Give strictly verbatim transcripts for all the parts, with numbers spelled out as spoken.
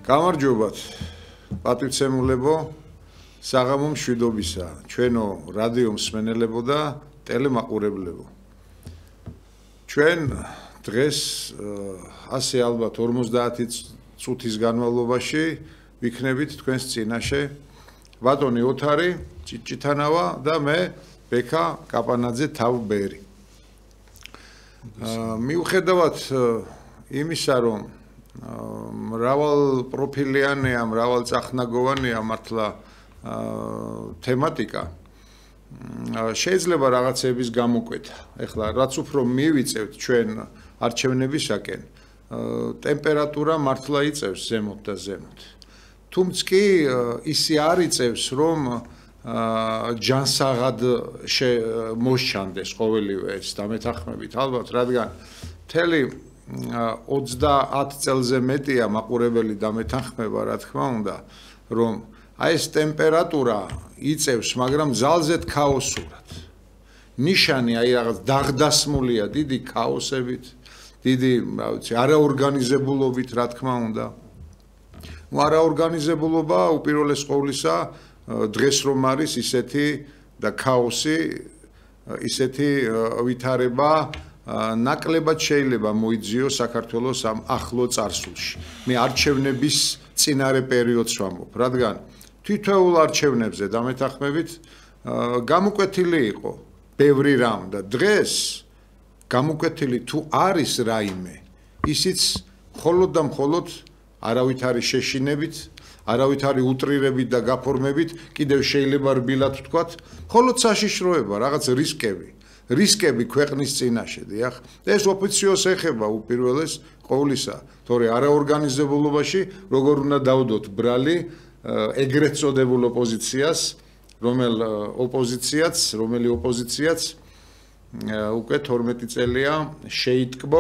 გამარჯობათ პატივცემულებო საღამო მშვიდობისა ჩვენო რადიო მსმენელებო და ტელემაყურებლებო ჩვენ დღეს ასე ალბათ ორმოცდაათი წუთის განმავლობაში ვიქნებით თქვენს წინაშე ბატონი ოთარი ჭიჭითანავა და მე ბექა კაპანაძე თავბერი მიუხედავად იმისა რომ მრავალ პროფილიანია, მრავალ წახნაგოვანია მართლა თემატიკა. შეიძლება რაღაცების გამოკვეთა. ეხლა რაც უფრო მივიწევთ ჩვენ არჩევნებისაკენ, ტემპერატურა მართლა იწევს ზემოთ და ზემოთ. თუმცა კი ისე არ იწევს, რომ ჯანსაღად მოსჩანდეს ყოველივე ეს დამეთანხმებით, ალბათ, რადგან მთელი ოცდაათ წელზე მეტია მაყურებელი დამეთანხმება, რა თქმა უნდა, რომ აი ეს ტემპერატურა იწევს, მაგრამ ძალზედ ქაოსურად. ნიშანი აი რაღაც დაღდასმულია დიდი ქაოსებით, დიდი, რა ვიცი, არაორგანიზებულობით, რა თქმა უნდა. ნუ არაორგანიზებულობა უპირველეს ყოვლისა დღეს რომ არის ისეთი და ქაოსი, ისეთი ვითარება ნაკლებად შეიძლება მოიძიოს საქართველოს ამ ახლო წარსულში. მე არჩევნების წინარე პერიოდს ვამბობ, რადგან თითოეულ არჩევნებზე დამეთანხმებით გამოკვეთილი იყო ბევრი რამ და დღეს გამოკვეთილი თუ არის რაიმე, ისიც მხოლოდ და მხოლოდ არავითარი შეშინებით, არავითარი უტრირებით და გაფორმებით, კიდევ შეიძლება რბილად ვთქვათ, მხოლოდ საშიშროება, რაღაც რისკები. რისკები ქვეყნის წინაშე, დიახ. ეს ოფიციოს ეხება უპირველეს ყოვლისა, თორე არაორგანიზებულობაში როგორ უნდა დავდოთ ბრალი ეგრეთ წოდებულ ოპოზიციას, რომელ ოპოზიციაც, რომელი ოპოზიციაც უკვე თორმეტი წელია შეიტკბო,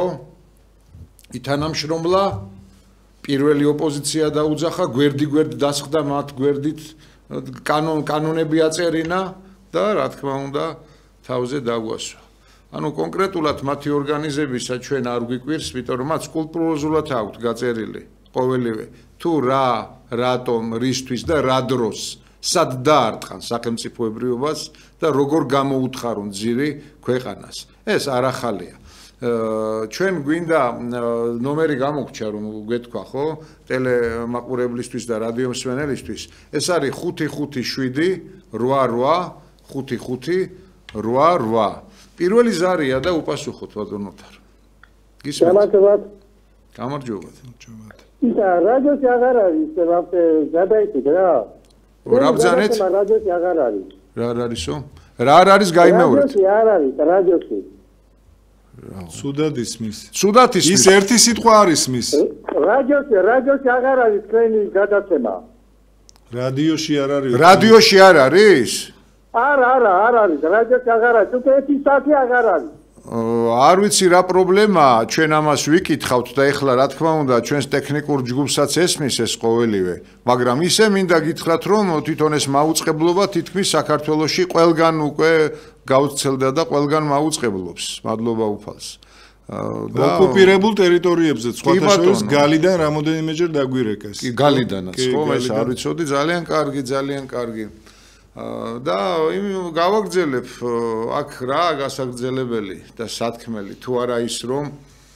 ითანამშრომლა, პირველი ოპოზიცია დაუძახა, გვერდი-გვერდ დასხდა მათ გვერდით, კანონ კანონები აწერინა და რა თქმა უნდა თავზე დაგვასვა. ანუ კონკრეტულად მათი ორგანიზებისა ჩვენ არ გვიკვირს, იმიტომ რომ მათ სკულპტუროზულად აქვთ გაწერილი ყოველივე თუ რა, რატომ, რისთვის და რა დროს, სად დაარტყან სახელმწიფოებრიობას და როგორ გამოუთხარონ ძირი ქვეყანას. ეს არ ახალია. ჩვენ გვინდა ნომერი გამოგჩა რომ გვეთქვა, ხო? ტელემაყურებლისთვის და რადიო მსმენელისთვის. ეს არის ხუთი ხუთი შვიდი რვა რვა ხუთი ხუთი რვა რვა. პირველი ზარია და უპასუხოთ ბატონო ოთარ. გისმენთ? გამარჯობათ. გამარჯობათ. ისა რადიოში აღარ არის, ვაფე გადაიწით რა. რა ბძანეთ? რადიოში აღარ არის. რა არ არისო? რა არ არის გაიმეორეთ? რადიოში არ არის, რადიოში. სუდად ისმის. სუდად ისმის. ის ერთი სიტყვა არ ისმის. რადიოში, რადიოში აღარ არის თქვენი გადაცემა. რადიოში არ არის. რადიოში არ არის? არა, არა, არ არის. რადიოში აღარ არის. უკვე ერთი საათი აღარ არის. არ ვიცი რა პრობლემაა, ჩვენ ამას ვიკითხავთ და ეხლა რა თქმა უნდა ჩვენს ტექნიკურ ჯგუფსაც ესმის ეს ყოველივე, მაგრამ ისე მინდა გითხრათ რომ თვითონ ეს მაუწყებლობა თითქმის საქართველოში ყველგან უკვე გაუცელდა და ყველგან მაუწყებლობს. მადლობა უფალს. და ოკუპირებულ ტერიტორიებზე სხვათა შორის გალიდან რამოდენიმეჯერ დაგვირეკეს. კი, გალიდანაც, ხო, ეს არ ვიცოდი, ძალიან კარგი, ძალიან კარგი. და იმ გავაგრძელებ აქ რა გასაგრძელებელი და სათქმელი თუ არა ის რომ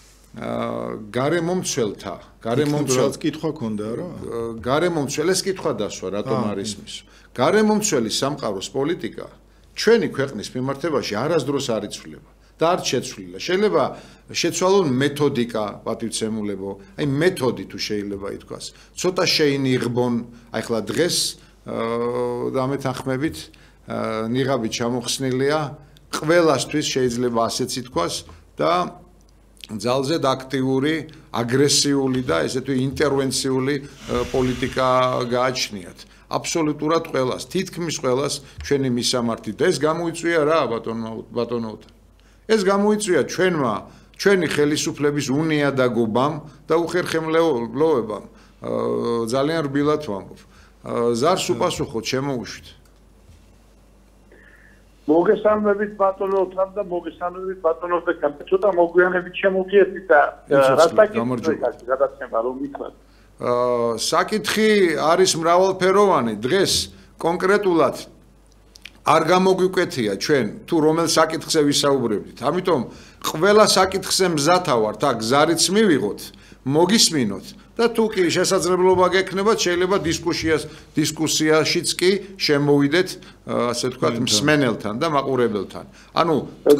გარემომცველთა გარემომცველს კითხვა ქონდა რა გარემომცველ ეს კითხვა დასვა რატომ არის მის გარემომცველი სამყაროს პოლიტიკა ჩვენი ქვეყნის მიმართებაში არასდროს არ იცვლება და არ შეცვლილა შეიძლება შეცვალონ მეთოდიკა პატივცემულებო აი მეთოდი თუ შეიძლება ითქვას ცოტა შეინიღბონ აი ხლა დღეს დამეთანხმებით ნიღაბი ჩამოხსნილია ყველასთვის შეიძლება ასეც ითქვას და ძალზედ აქტიური, აგრესიული და ესე თუ ინტერვენციული პოლიტიკა გააჩნიათ. აბსოლუტურად ყველას, თითქმის ყველას ჩვენი მისამართი და ეს გამოიწვია რა ბატონო ბატონო ეს გამოიწვია ჩვენმა ჩვენი ხელისუფლების უნიადაგობამ და უხერხემლოებამ ძალიან რბილად ვამბობ. ზარს უპასუხოთ შემოუშვით. მოგესალმებით ბატონო ოთარ და მოგესალმებით ბატონო ბექა. ცოტა მოგვიანებით შემოგიერთით და რასაკითხი გადაცემა რომ მითხრათ. საკითხი არის მრავალფეროვანი დღეს კონკრეტულად არ გამოგვიკვეთია ჩვენ თუ რომელ საკითხზე ვისაუბრებდით ამიტომ ყველა საკითხზე მზათა ვართ აქ გზარიც მივიღოთ მოგისმინოთ და თუ კი შესაძლებლობა გექნება შეიძლება დისკუსიას დისკუსიაშიც კი შემოვიდეთ ასე ვთქვათ მსმენელთან და მაყურებელთან ანუ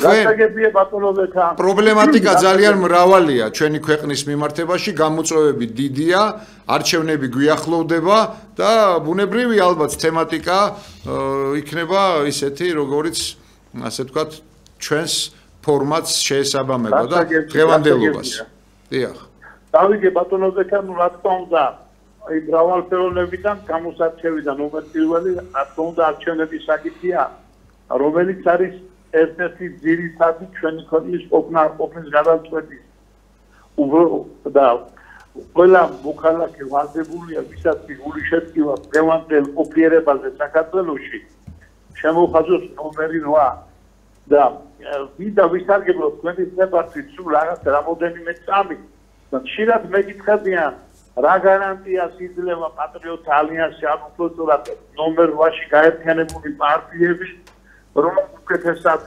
თქვენ პრობლემატიკა ძალიან მრავალია ჩვენი ქვეყნის მიმართებაში გამოწვევები დიდია არჩევნები გვიახლოვდება და ბუნებრივი ალბათ თემატიკა იქნება ისეთი როგორიც ასე ვთქვათ ჩვენს ფორმატს შეესაბამება და დღევანდელობას დიახ დავიგე ბატონოზე კან რა თქმა უნდა აი მრავალფეროვნებიდან გამოსარჩევიდან ნომერ პირველი რა თქმა უნდა არჩევნების საკითხია რომელიც არის ერთ-ერთი ძირითადი ჩვენი ქვეყნის ყოფნა ყოფნის გადაწყვეტის უბრალოდ და ყველა მოქალაქე ვარდებულია ვისაც გული შეწივა დღევანდელ ყოფიერებაზე საქართველოში შემოხაზოს ნომერი რვა და ვიდა ვისარგებლოთ თქვენი დეპარტის სულ რაღაც რამოდენიმე წამი ხშირად მეკითხებიან რა გარანტიას იძლევა პატრიოტ ალიანსი ან უბრალოდ ნომერ რვაში გაერთიანებული პარტიები რომ უკეთესად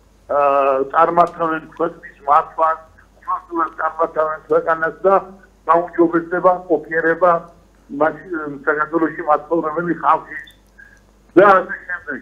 წარმართავენ ქვეყნის მართვას უბრალოდ წარმართავენ ქვეყანას და გაუმჯობესება ყოფიერება საქართველოში მაცხოვრებელი ხალხის და ასე შემდეგ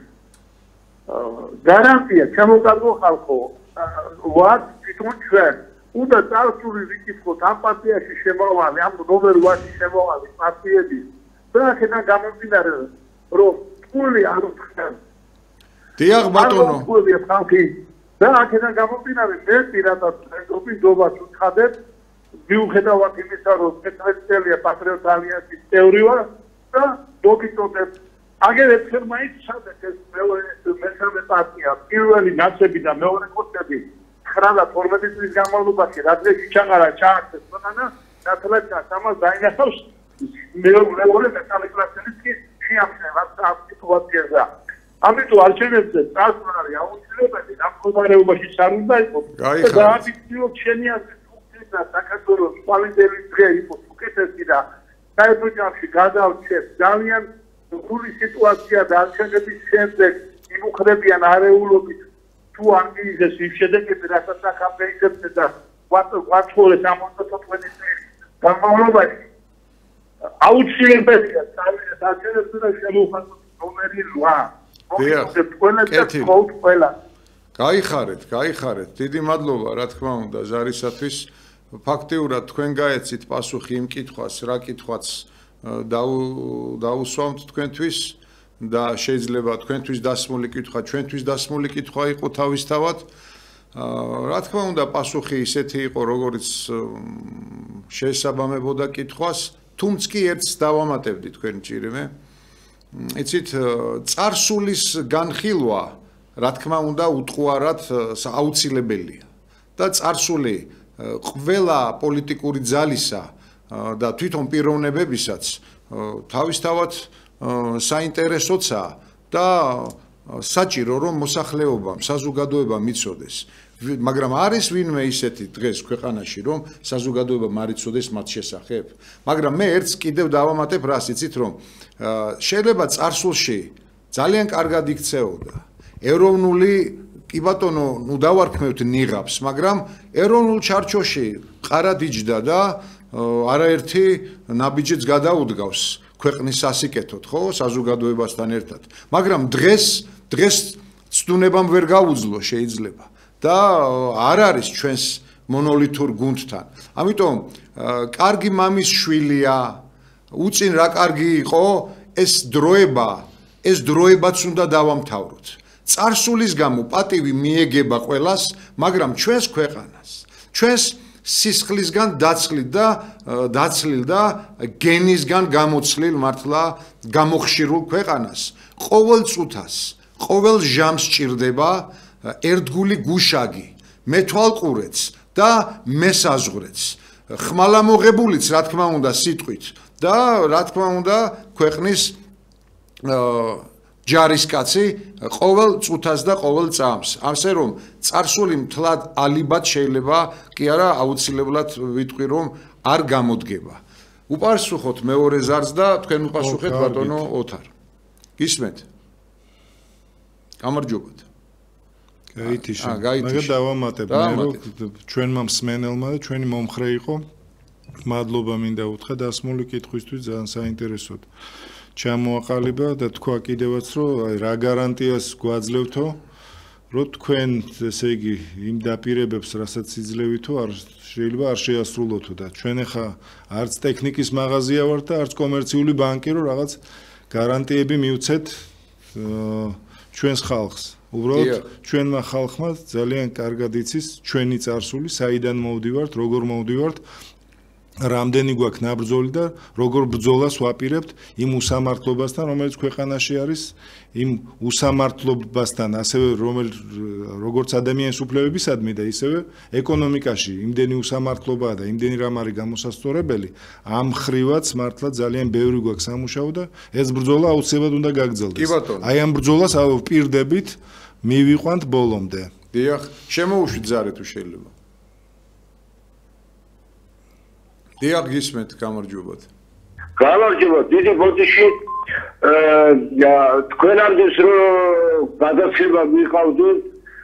გარანტია შემოგარგო ხალხო ვართ თვითონ ჩვენ უნდა წარსული ვიკითხოთ ამ პარტიაში შემოვალი ამ ნომერ რვაში შემოვალი პარტიები და აქედან გამომდინარე რომ ფული არ უხდენ დიახ ბატონო ფული ხალხი და აქედან გამომდინარე მე პირადად მეგობრობას უცხადებ მიუხედავად იმისა რომ მეთერთმეტ წელია პატრიოტ ალიანსის წევრი ვარ და მოგიწოდებ აგერ ერთხელ მაინც ჩადეთ ეს მეორე მესამე პარტია პირველი ნაცები და მეორე კოშკები ცხრა და თორმეტი წლის განმავლობაში რადგან ჩაყარა ჩააქცეს ქვეყანა ნათლად ჩასამას დაინახავს მეორე მესამე კლასელის კი შეამჩნევა ამ სიტუაციაზე ამიტომ არჩევნებზე წასვლა არის აუცილებელი ამ მდგომარეობაში არ უნდა იყოს და დააფიქსიროთ შენი აზრი და საქართველოს პოლიტიკური დღე იყოს უკეთესი და საერთო ჯამში გადავრჩეთ ძალიან რთული სიტუაცია და არჩევნების შემდეგ იმუხდებიან არეულობით თუ არ მიიღეს იმ შედეგები რასაც ახაფეიქებს და ვაწოლეს ამ ოცდაოთხი წლის განმავლობაში აუცილებელია წავიდეთ არჩევნებზე და შემოვხატოთ ნომერი რვა მოგიწევთ ყველა გაიხარეთ გაიხარეთ დიდი მადლობა რა თქმა უნდა ზარისათვის ფაქტიურად თქვენ გაეცით პასუხი იმ კითხვას, რა კითხვაც დაუსვამთ თქვენთვის და შეიძლება თქვენთვის დასმული კითხვა, ჩვენთვის დასმული კითხვა იყო თავისთავად. რა თქმა უნდა, პასუხი ისეთი იყო, როგორც შეესაბამებოდა კითხვას, თუმცა კი ერთს დავამატებდი თქვენ ჭირიმე. იცით, წარსულის განხილვა, რა თქმა უნდა, უთყუარად აუცილებელია და წარსული ყველა პოლიტიკური ძალისა და თვითონ პიროვნებებისაც თავისთავად საინტერესოცა და საჭირო რომ მოსახლეობამ, საზოგადოებამ იცოდეს. მაგრამ არის ვინმე ისეთი დღეს ქვეყანაში რომ საზოგადოებამ არ იცოდეს მათ შესახებ. მაგრამ მე ერთს კიდევ დავამატებ რას იცით რომ შეიძლება წარსულში ძალიან კარგად იქცეოდა ეროვნული კი ბატონო, ნუ დავარქმევთ ნიღაბს, მაგრამ ეროვნულ ჩარჩოში ყარად იჯდა და არაერთი ნაბიჯიც გადაუდგავს ქვეყნის სასიკეთოდ, ხო, საზოგადოებასთან ერთად. მაგრამ დღეს, დღეს ცდუნებამ ვერ გაუძლო შეიძლება და არ არის ჩვენს მონოლითურ გუნდთან. ამიტომ კარგი მამის შვილია, უწინ რა კარგი იყო, ეს დროება, ეს დროებაც უნდა დავამთავროთ. წარსულის გამო პატივი მიეგება ყველას, მაგრამ ჩვენს ქვეყანას, ჩვენს სისხლისგან დაცლილ და დაცლილ და გენისგან გამოცლილ მართლა გამოხშირულ ქვეყანას ყოველ წუთას, ყოველ ჟამს ჭირდება ერთგული გუშაგი, მეთვალყურეც და მესაზღვრეც, ხმალამოღებულიც, რა თქმა უნდა, სიტყვით და რა თქმა უნდა, ქვეყნის ჯარისკაცი ყოველ წუთას და ყოველ წამს. ასე რომ წარსული მთლად ალიბად შეიძლება კი არა აუცილებლად ვიტყვი რომ არ გამოდგება. უპასუხოთ მეორე ზარს და თქვენ უპასუხეთ ბატონო ოთარ. გისმენთ? გამარჯობათ. გაითიშე. მაგა დავამატებ მე რომ ჩვენმა მსმენელმა და ჩვენი მომხრე იყო. მადლობა მინდა უთხრა დასმული კითხვისთვის ძალიან საინტერესოდ. ჩამოაყალიბა და თქვა კიდევაც რომ რა გარანტიას გვაძლევთო რომ თქვენ ესე იგი იმ დაპირებებს რასაც იძლევითო არ შეიძლება არ შეასრულოთო და ჩვენ ახლა არც ტექნიკის მაღაზია ვართ და არც კომერციული ბანკი რომ რაღაც გარანტიები მივცეთ ჩვენს ხალხს უბრალოდ ჩვენმა ხალხმა ძალიან კარგად იცის ჩვენი წარსული საიდან მოვდივართ როგორ მოვდივართ რამდენი გვაქვს ნაბრძოლი და როგორ ბრძოლას ვაპირებთ იმ უსამართლობასთან რომელიც ქვეყანაში არის იმ უსამართლობასთან ასევე როგორც ადამიანის უფლებებისადმი და ისევე ეკონომიკაში იმდენი უსამართლობაა და იმდენი რამ არის გამოსასწორებელი ამ ხრივაც მართლა ძალიან ბევრი გვაქვს სამუშაო და ეს ბრძოლა აუცილებლად უნდა გაგრძელდეს აი ამ ბრძოლას ვპირდებით მივიყვანთ ბოლომდე დიახ შემოუშვით ზარე თუ შეიძლება დიახ გისმენთ გამარჯობათ გამარჯობათ დიდი ბოდიში თქვენამდე რომ გადაცემა მიყავდით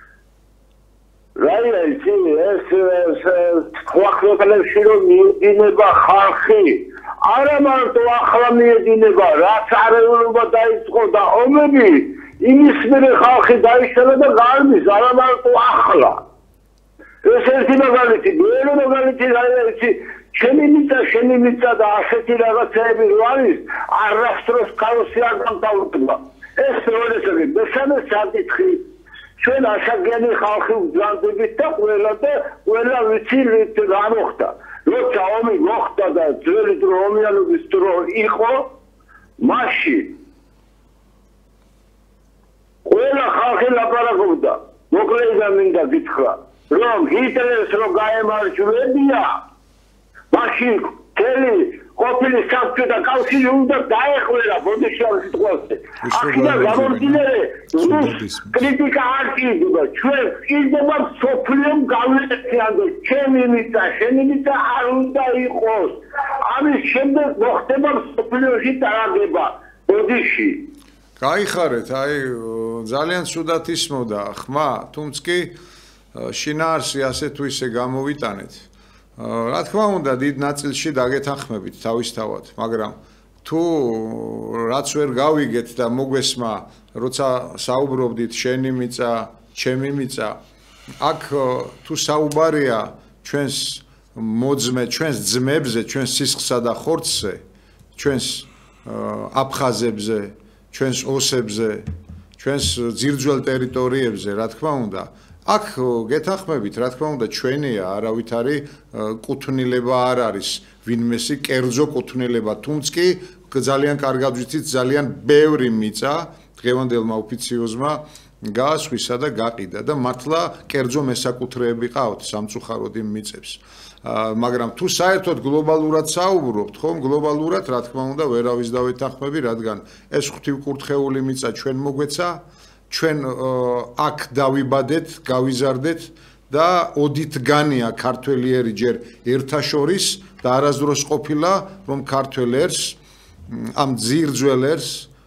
რა იცი ეს ქვეყნებში რომ მიედინება ხალხი არა მარტო ახლა მიედინება რაც არეულობა დაიწყო და ომები იმის მერე ხალხი დაიშალა და გარბის არა მარტო ახლა ეს ერთი მაგალითი მეორე მაგალითი რა იცი ჩემი მიწა, შენი მიწა და ასეთი რაღაცები რო არის, არასდროს ქაოსი არ გამთავრდება. ეს როდესაც მესამე საკითხი, ჩვენ ასაკიანი ხალხი ვძანდებით და ყველა და ყველა ვიცი რა მოხდა. როცა ომი მოხდა და ძველი დრო ომიანობის დრო იყო, მაშინ ყველა ხალხი ლაპარაკობდა. მოკლედ მინდა გითხრა, რომ ჰიტლერს რო გაემარჯვებია მაშინ თელი ყოფილი საბჭოთა კავშირი უნდა დაეხვერა ბოდიშარის სიტყვაზე. აქედან გამომდინარე, რუს კრიტიკა არ კიდება. ჩვენ კიდევა სოფლიომ გავლენებიანზე, ჩემი მიწა, შენი მიწა არ უნდა იყოს. ამის შემდეგ მოხდება სოფლიოში დააგება ბოდიში. გაიხარეთ, აი ძალიან ცუდად ისმოდა ხმა, თუმცა კი შინაარსი ასე თუ ისე გამოვიტანეთ. რა თქმა უნდა დიდ ნაწილში დაგეთანხმებით თავისთავად მაგრამ თუ რაც ვერ გავიგეთ და მოგვესმა როცა საუბრობდით შენი მიწა ჩემი მიწა აქ თუ საუბარია ჩვენს მოძმე ჩვენს ძმებზე ჩვენს სისხლსა და ხორცზე ჩვენს აფხაზებზე ჩვენს ოსებზე ჩვენს ძირძველ ტერიტორიებზე რა თქმა უნდა აქ გეთანხმებით, რა თქმა უნდა, ჩვენია, არავითარი კუთვნილება არ არის, ვინმესი კერძო კუთვნილება, თუმცა კი ძალიან კარგად ვიცით, ძალიან ბევრი მიწა დღევანდელმა ოფიციოზმა გაასხვისა და გაყიდა და მართლა კერძო მესაკუთრეები ყავთ სამწუხაროდ იმ მიწებს. მაგრამ თუ საერთოდ გლობალურად საუბრობთ, ხომ, გლობალურად, რა თქმა უნდა, ვერავის დავეთანხმები, რადგან ეს ღვთივკურთხეული მიწა ჩვენ მოგვეცა ჩვენ აქ დავიბადეთ, გავიზარდეთ და ოდით განია ქართველიერი ჯერ ერთაშორის და არასდროს ყოფილა რომ ქართველერს ამ ძირძველერს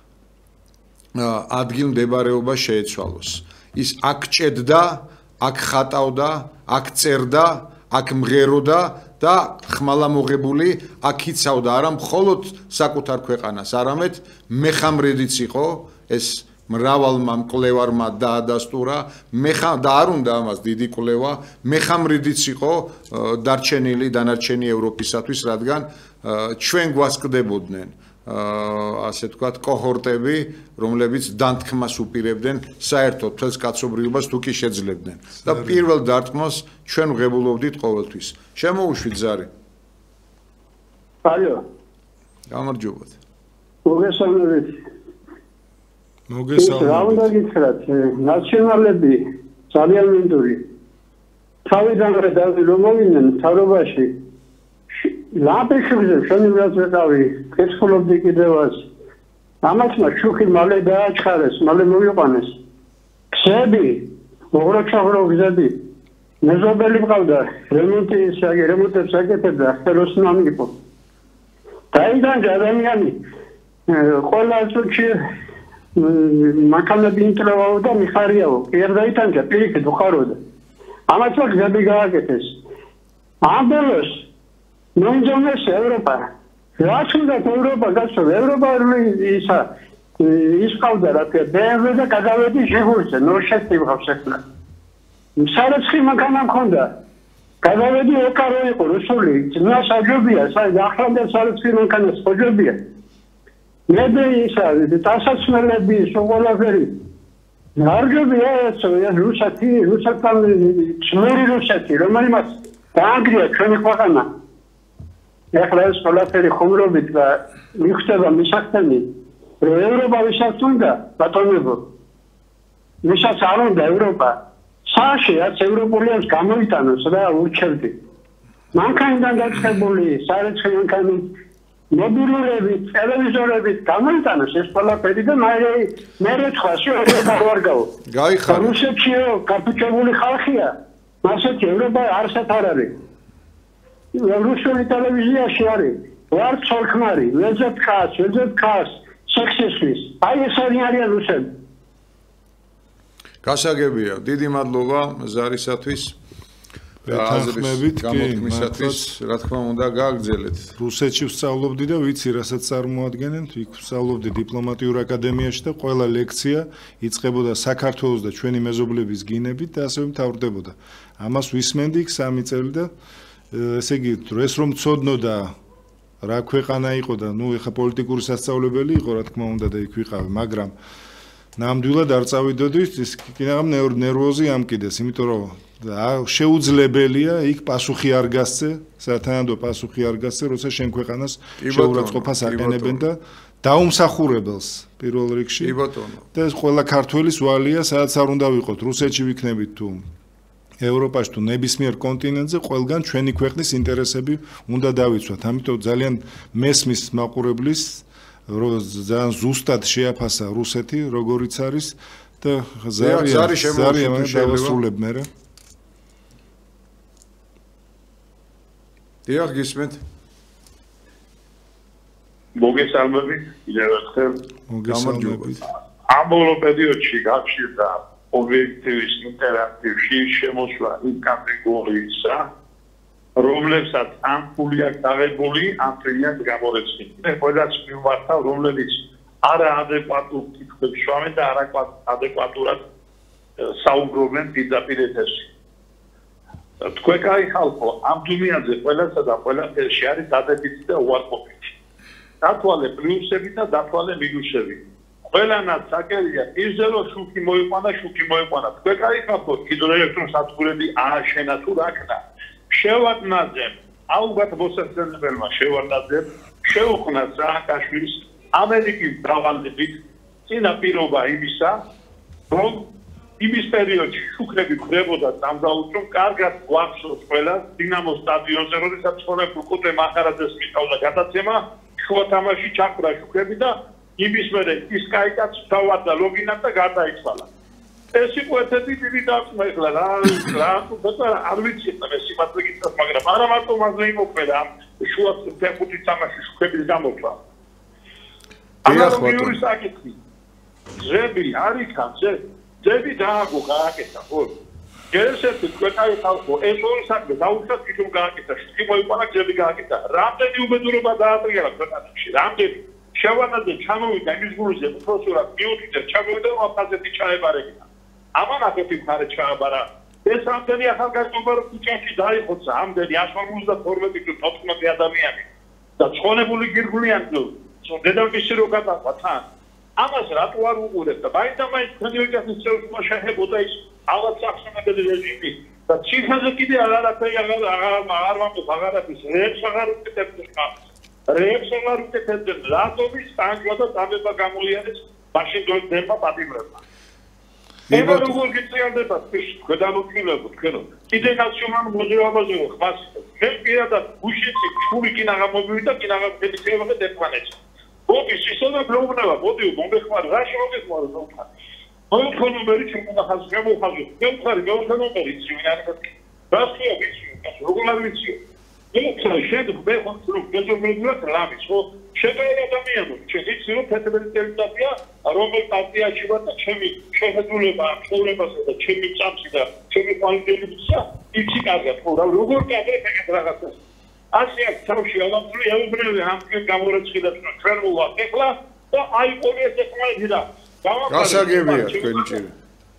ადგილმდებარეობა შეეცვალოს. ის აქ ჭედდა, აქ ხატავდა, აქ წერდა, აქ მღეროდა და ხმალამოღებული აქ იცავდა არა მხოლოდ საკუთარ ქვეყანას, არამედ მეხამრედიც იყო ეს მრავალმა მკვლევარმა დაადასტურა მეხა და არ უნდა ამას დიდი კვლევა მეხამრიდიც იყო დარჩენილი დანარჩენი ევროპისათვის რადგან ჩვენ გვასკდებოდნენ ასე თქვათ კოჰორტები რომლებიც დანთქმას უპირებდნენ საერთოდ თელს კაცობრიობას თუ კი შეძლებდნენ და პირველ დარტყმას ჩვენ ვღებულობდით ყოველთვის შემოუშვით ზარი ალო გამარჯობათ მოგესალმებით მოგესალმებით. რა უნდა გითხრათ, ნაციონალები ძალიან მინდური. თავიდან რომ მოვიდნენ თავრობაში. ლაპეშებზე შენივრად ვეყავი, კითხულობდი კიდევაც. ამათმა შუქი მალე დააჩხარეს, მალე მოვიყვანეს. გზები, მოღროჩაღრო გზები. მეზობელი მყავდა, რემონტის, რემონტებს აკეთებდა, ხელოსნამი იყო. დაიდან ადამიანი ყველა წუთში მანქანები ინტროვაოდა მიხარიაო პირდაიდან პირიქით უხაროდა ამას გზები გააკეთეს ამ დროს მომძონეს ევროპა რაც უნდა ევროპა გასულ ევროპა ისა ის ყავდა რა თქმა უნდა ბე ემ ვე და გადავედი ჟიგურზე ნუ შეგვიღავს ახლა სარაცხი მანქანა მქონდა გადავედი ოკარო იყო რუსული ძნა საჯობია საერთოდ ახლანდ სარაცხი მანქანას ხოჯობია მე ისა დასასმელები სოყოლაფერი ნარგებია ეს რუსეთი რუსეთთან ძმერი რუსეთი რომელმაც დაანგრია ჩვენი ქვეყანა ეხლა ეს ყველაფერი ხუმრობით და მიხვდება მისახტენი რომ ევროპა ვისაც უნდა ბატონებო ვისაც არ უნდა ევროპა საში რაც ევროპულიებს გამოიტანოს რა ურჩევდი მანქანიდან გაცხებული სარაცხი მანქანით მობილურებით ტელევიზორებით გამოიტანოს ეს ყველაფერი და მე მე რეთქვას რომ არ გავა გაიხარა რუსეთიო კაპიტალური ხალხია მასეთ ევროპა არსად არ არის რუსული ტელევიზიაში არის ვარ ცოლქმარი ვეძებ ხას ვეძებ ხას სექსისთვის აი ეს არიან რუსები გასაგებია დიდი მადლობა ზარისათვის ეთანხმებით გამოთქმისათვის რა თქმა უნდა გააგრძელეთ რუსეთში ვსწავლობდი და ვიცი რასაც წარმოადგენთ იქ ვსწავლობდი დიპლომატიურ აკადემიაში და ყველა ლექცია იწყებოდა საქართველოს და ჩვენი მეზობლების გინებით და ასევე მთავრდებოდა ამას ვისმენდი იქ სამი წელი და ესე იგი ეს რომ ცოდნოდა რა ქვეყანა იყო და ნუ ეხა პოლიტიკური სასწავლებელი იყო რა თქმა უნდა და იქ ვიყავი მაგრამ ნამდვილად არ წავიდოდი ის კიდევ ნერვოზი ამკიდეს იმიტომ რომ შეუძლებელია იქ პასუხი არ გასცე სათანადო პასუხი არ გასცე როცა შენ ქვეყანას შეურაცხყოფას აყენებენ და დაუმსახურებელს პირველ რიგში კი ბატონო და ეს ყველა ქართველის ვალია სადაც არ უნდა ვიყოთ რუსეთში ვიქნებით თუ ევროპაში თუ ნებისმიერ კონტინენტზე ყველგან ჩვენი ქვეყნის ინტერესები უნდა დავიცვათ ამიტომ ძალიან მესმის მაყურებლის რომ ძალიან ზუსტად შეაფასა რუსეთი როგორიც არის და ზარი ზარი დავასრულებ მე რა დიახ გისმენთ მოგესალმებით კიდევ ერთხელ მოგესალმებით ამ ბოლო პერიოდში გახშირდა ობიექტივის ინტერაქტივში შემოსვლა იმ კატეგორიისა რომლებსაც ამ ფული აქვს აღებული ამ პრემიას გამორეცხილი მე ყველას მივმართავ რომლებიც არაადეკვატურ კითხვებს შევამენ და არაადეკვატურად საუბრობენ პირდაპირ ეთერში თქვენ კაი ხალხო ამ დუნიაზე ყველასა და ყველაფერში არის დადებითი და უარყოფითი დათვალე პლუსები და დათვალე მინუსები ყველანაც საკერია ისე რომ შუქი მოიყვანა შუქი მოიყვანა თქვენ კაი ხალხო ჰიდროელექტროსადგურები ააშენა თუ რა ქნა შევადნაძემ ალბათ მოსაცდენებელმა შევადნაძემ შეუხნა სააკაშვილის ამერიკის დავალებით წინა პირობა იმისა რომ იმის პერიოდში შუქები ხრებოდა სამზაურს რომ კარგად გვახსოვს ყველა დინამოს სტადიონზე როდესაც ხოლმე კუტე მახარაძეს მიყავდა გადაცემა შუა თამაში ჩახრა შუქები და იმის მერე ის კაიკაც დავარდა ლოგინად და გარდაიცვალა ეს იყო ერთ-ერთი დიდი დაწმა ეხლა რა რა თქო არ ვიცი მე სიმართლე გითხრათ მაგრამ არა მარტო მასზე იმოქმედა შუა ფეხბურთის თამაში შუქების გამოთვლა ამავე ის აკეთი ზები არის კაცე ზები დააგო გააკეთა ხო გესეთი თქვენაი ხალხო ეს ორი საქმე დაუშვათ თვითონ გააკეთა შუქი მოიყვანა ზები გააკეთა რამდენი უბედურება დაატრიალა ქვეყანაში რამდენი შევანაძე ჩამოვიდა იმის გულზე უბრალოდ მიუთითებს ჩამოვიდა რომ აფაზეთი ჩაებარებინა ამან აკეთებს ხარე ჩააბარა ეს რამდენი ახალგაზრდობა რო ქუჩაში დაიხოცა ამდენი ათს ორმოცდათორმეტი თუ თოთხმეტი ადამიანი და ცხონებული გირგვლიანი დედამისი რო გადაყვა თან ამას რატო არ უყურებთ და მაინდა-მაინც თქვენი ოჯახის წევრებმა შეეხებოდა ის ალბათ საქმიანობელი რეჟიმი და ციხეზე კიდე არაფერი აღარ აღარ ვამბობ აღარაფრის რეებს აღარ უკეთებდნენ ხალხს რეებს აღარ უკეთებდნენ რატომ ის სტანჯვა და დამება გამოიარეს მაშინ დემბა პატიმრებმა ება როგორ გიწიარდება ქვედამოქმედებო თქვენო კიდე ნაციონალ მოძრაობაზე ხმას მე პირადად უშიცი ჩხური კინაღა მოვივიდა კინაღა ფედიცევა და დეფანეც ბოდი ისონა ბლოგნება ბოდი მომეხმარ რა შემოგეხმარ ზოგადად მოიხო ნომერი შემოგახაზ შემოხაზო მე ვხარი მე ვხარ ნომერი ცივი არის რას ხია ვიცი როგორ არ ვიცი ეს შეიძლება მე ხო გეძებნებიათ რამის ხო შეგაი ადამიანო შეიძლება რომ ფეთებელი ტერიტორია რომელ პარტიაში ვარ და ჩემი შეხედულება ცხოვრებასა და ჩემი წამსი და ჩემი კვალიფიკაცია იცი კარგად ხო რა როგორ კარგად ეგეთ რაღაცას ასე აქ თავში ალამწული ეუბნები ამ გამორეცხილებ რომ ჩვენ მოვა ეხლა და აი პოლიეს ეკმაიდი და გასაგებია თქვენი ჭირი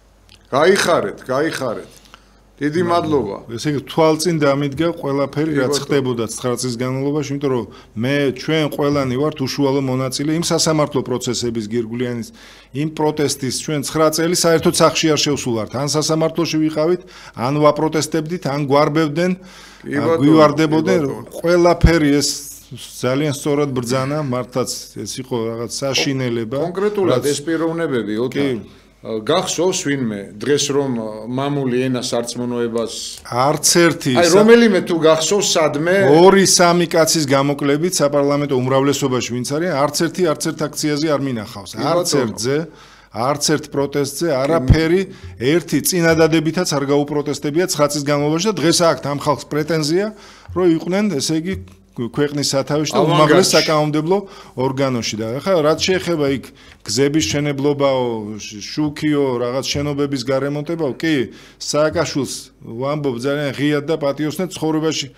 გაიხარეთ გაიხარეთ დიდი მადლობა. ესე იგი თვალწინ დამიდგა ყველაფერი რაც ხდებოდა ცხრა წლის განმავლობაში, იმიტომ რომ მე ჩვენ ყველანი ვართ უშუალო მონაწილე იმ სასამართლო პროცესების გირგვლიანის, იმ პროტესტის ჩვენ ცხრა წელი საერთოდ სახში არ შევსულართ. ან სასამართლოში ვიყავით, ან ვაპროტესტებდით, ან გვარბევდნენ, გვივარდებოდნენ ყველაფერი ეს ძალიან სწორად ბრძანა, მართლაც ეს იყო რაღაც საშინელება. კონკრეტულად ეს პიროვნებები, ოკეი. გახსოვს ვინმე დღეს რომ მამული ენას არწმუნოებას არც ერთი აი რომელიმე თუ გახსოვს სადმე ორი სამი კაცის გამოკლებით საპარლამენტო უმრავლესობაში ვინც არის არც ერთი არც ერთ აქციაზე არ მინახავს არც ერთზე არც ერთ პროტესტზე არაფერი ერთი წინადადებითაც არ გაუპროტესტებია ცხრა წლის განმავლობაში და დღეს აქ ამ ხალხს პრეტენზია რომ იყვნენ ესე იგი ქვეყნის სათავეში და უმაღლეს საკანონმდებლო ორგანოში და ახლა რაც შეეხება იქ გზების შენებლობაო, შუქიო, რაღაც შენობების გარემონტებაო, კი, სააკაშვილს ვამბობ ძალიან ღიად და პატიოსნად ცხოვრებაში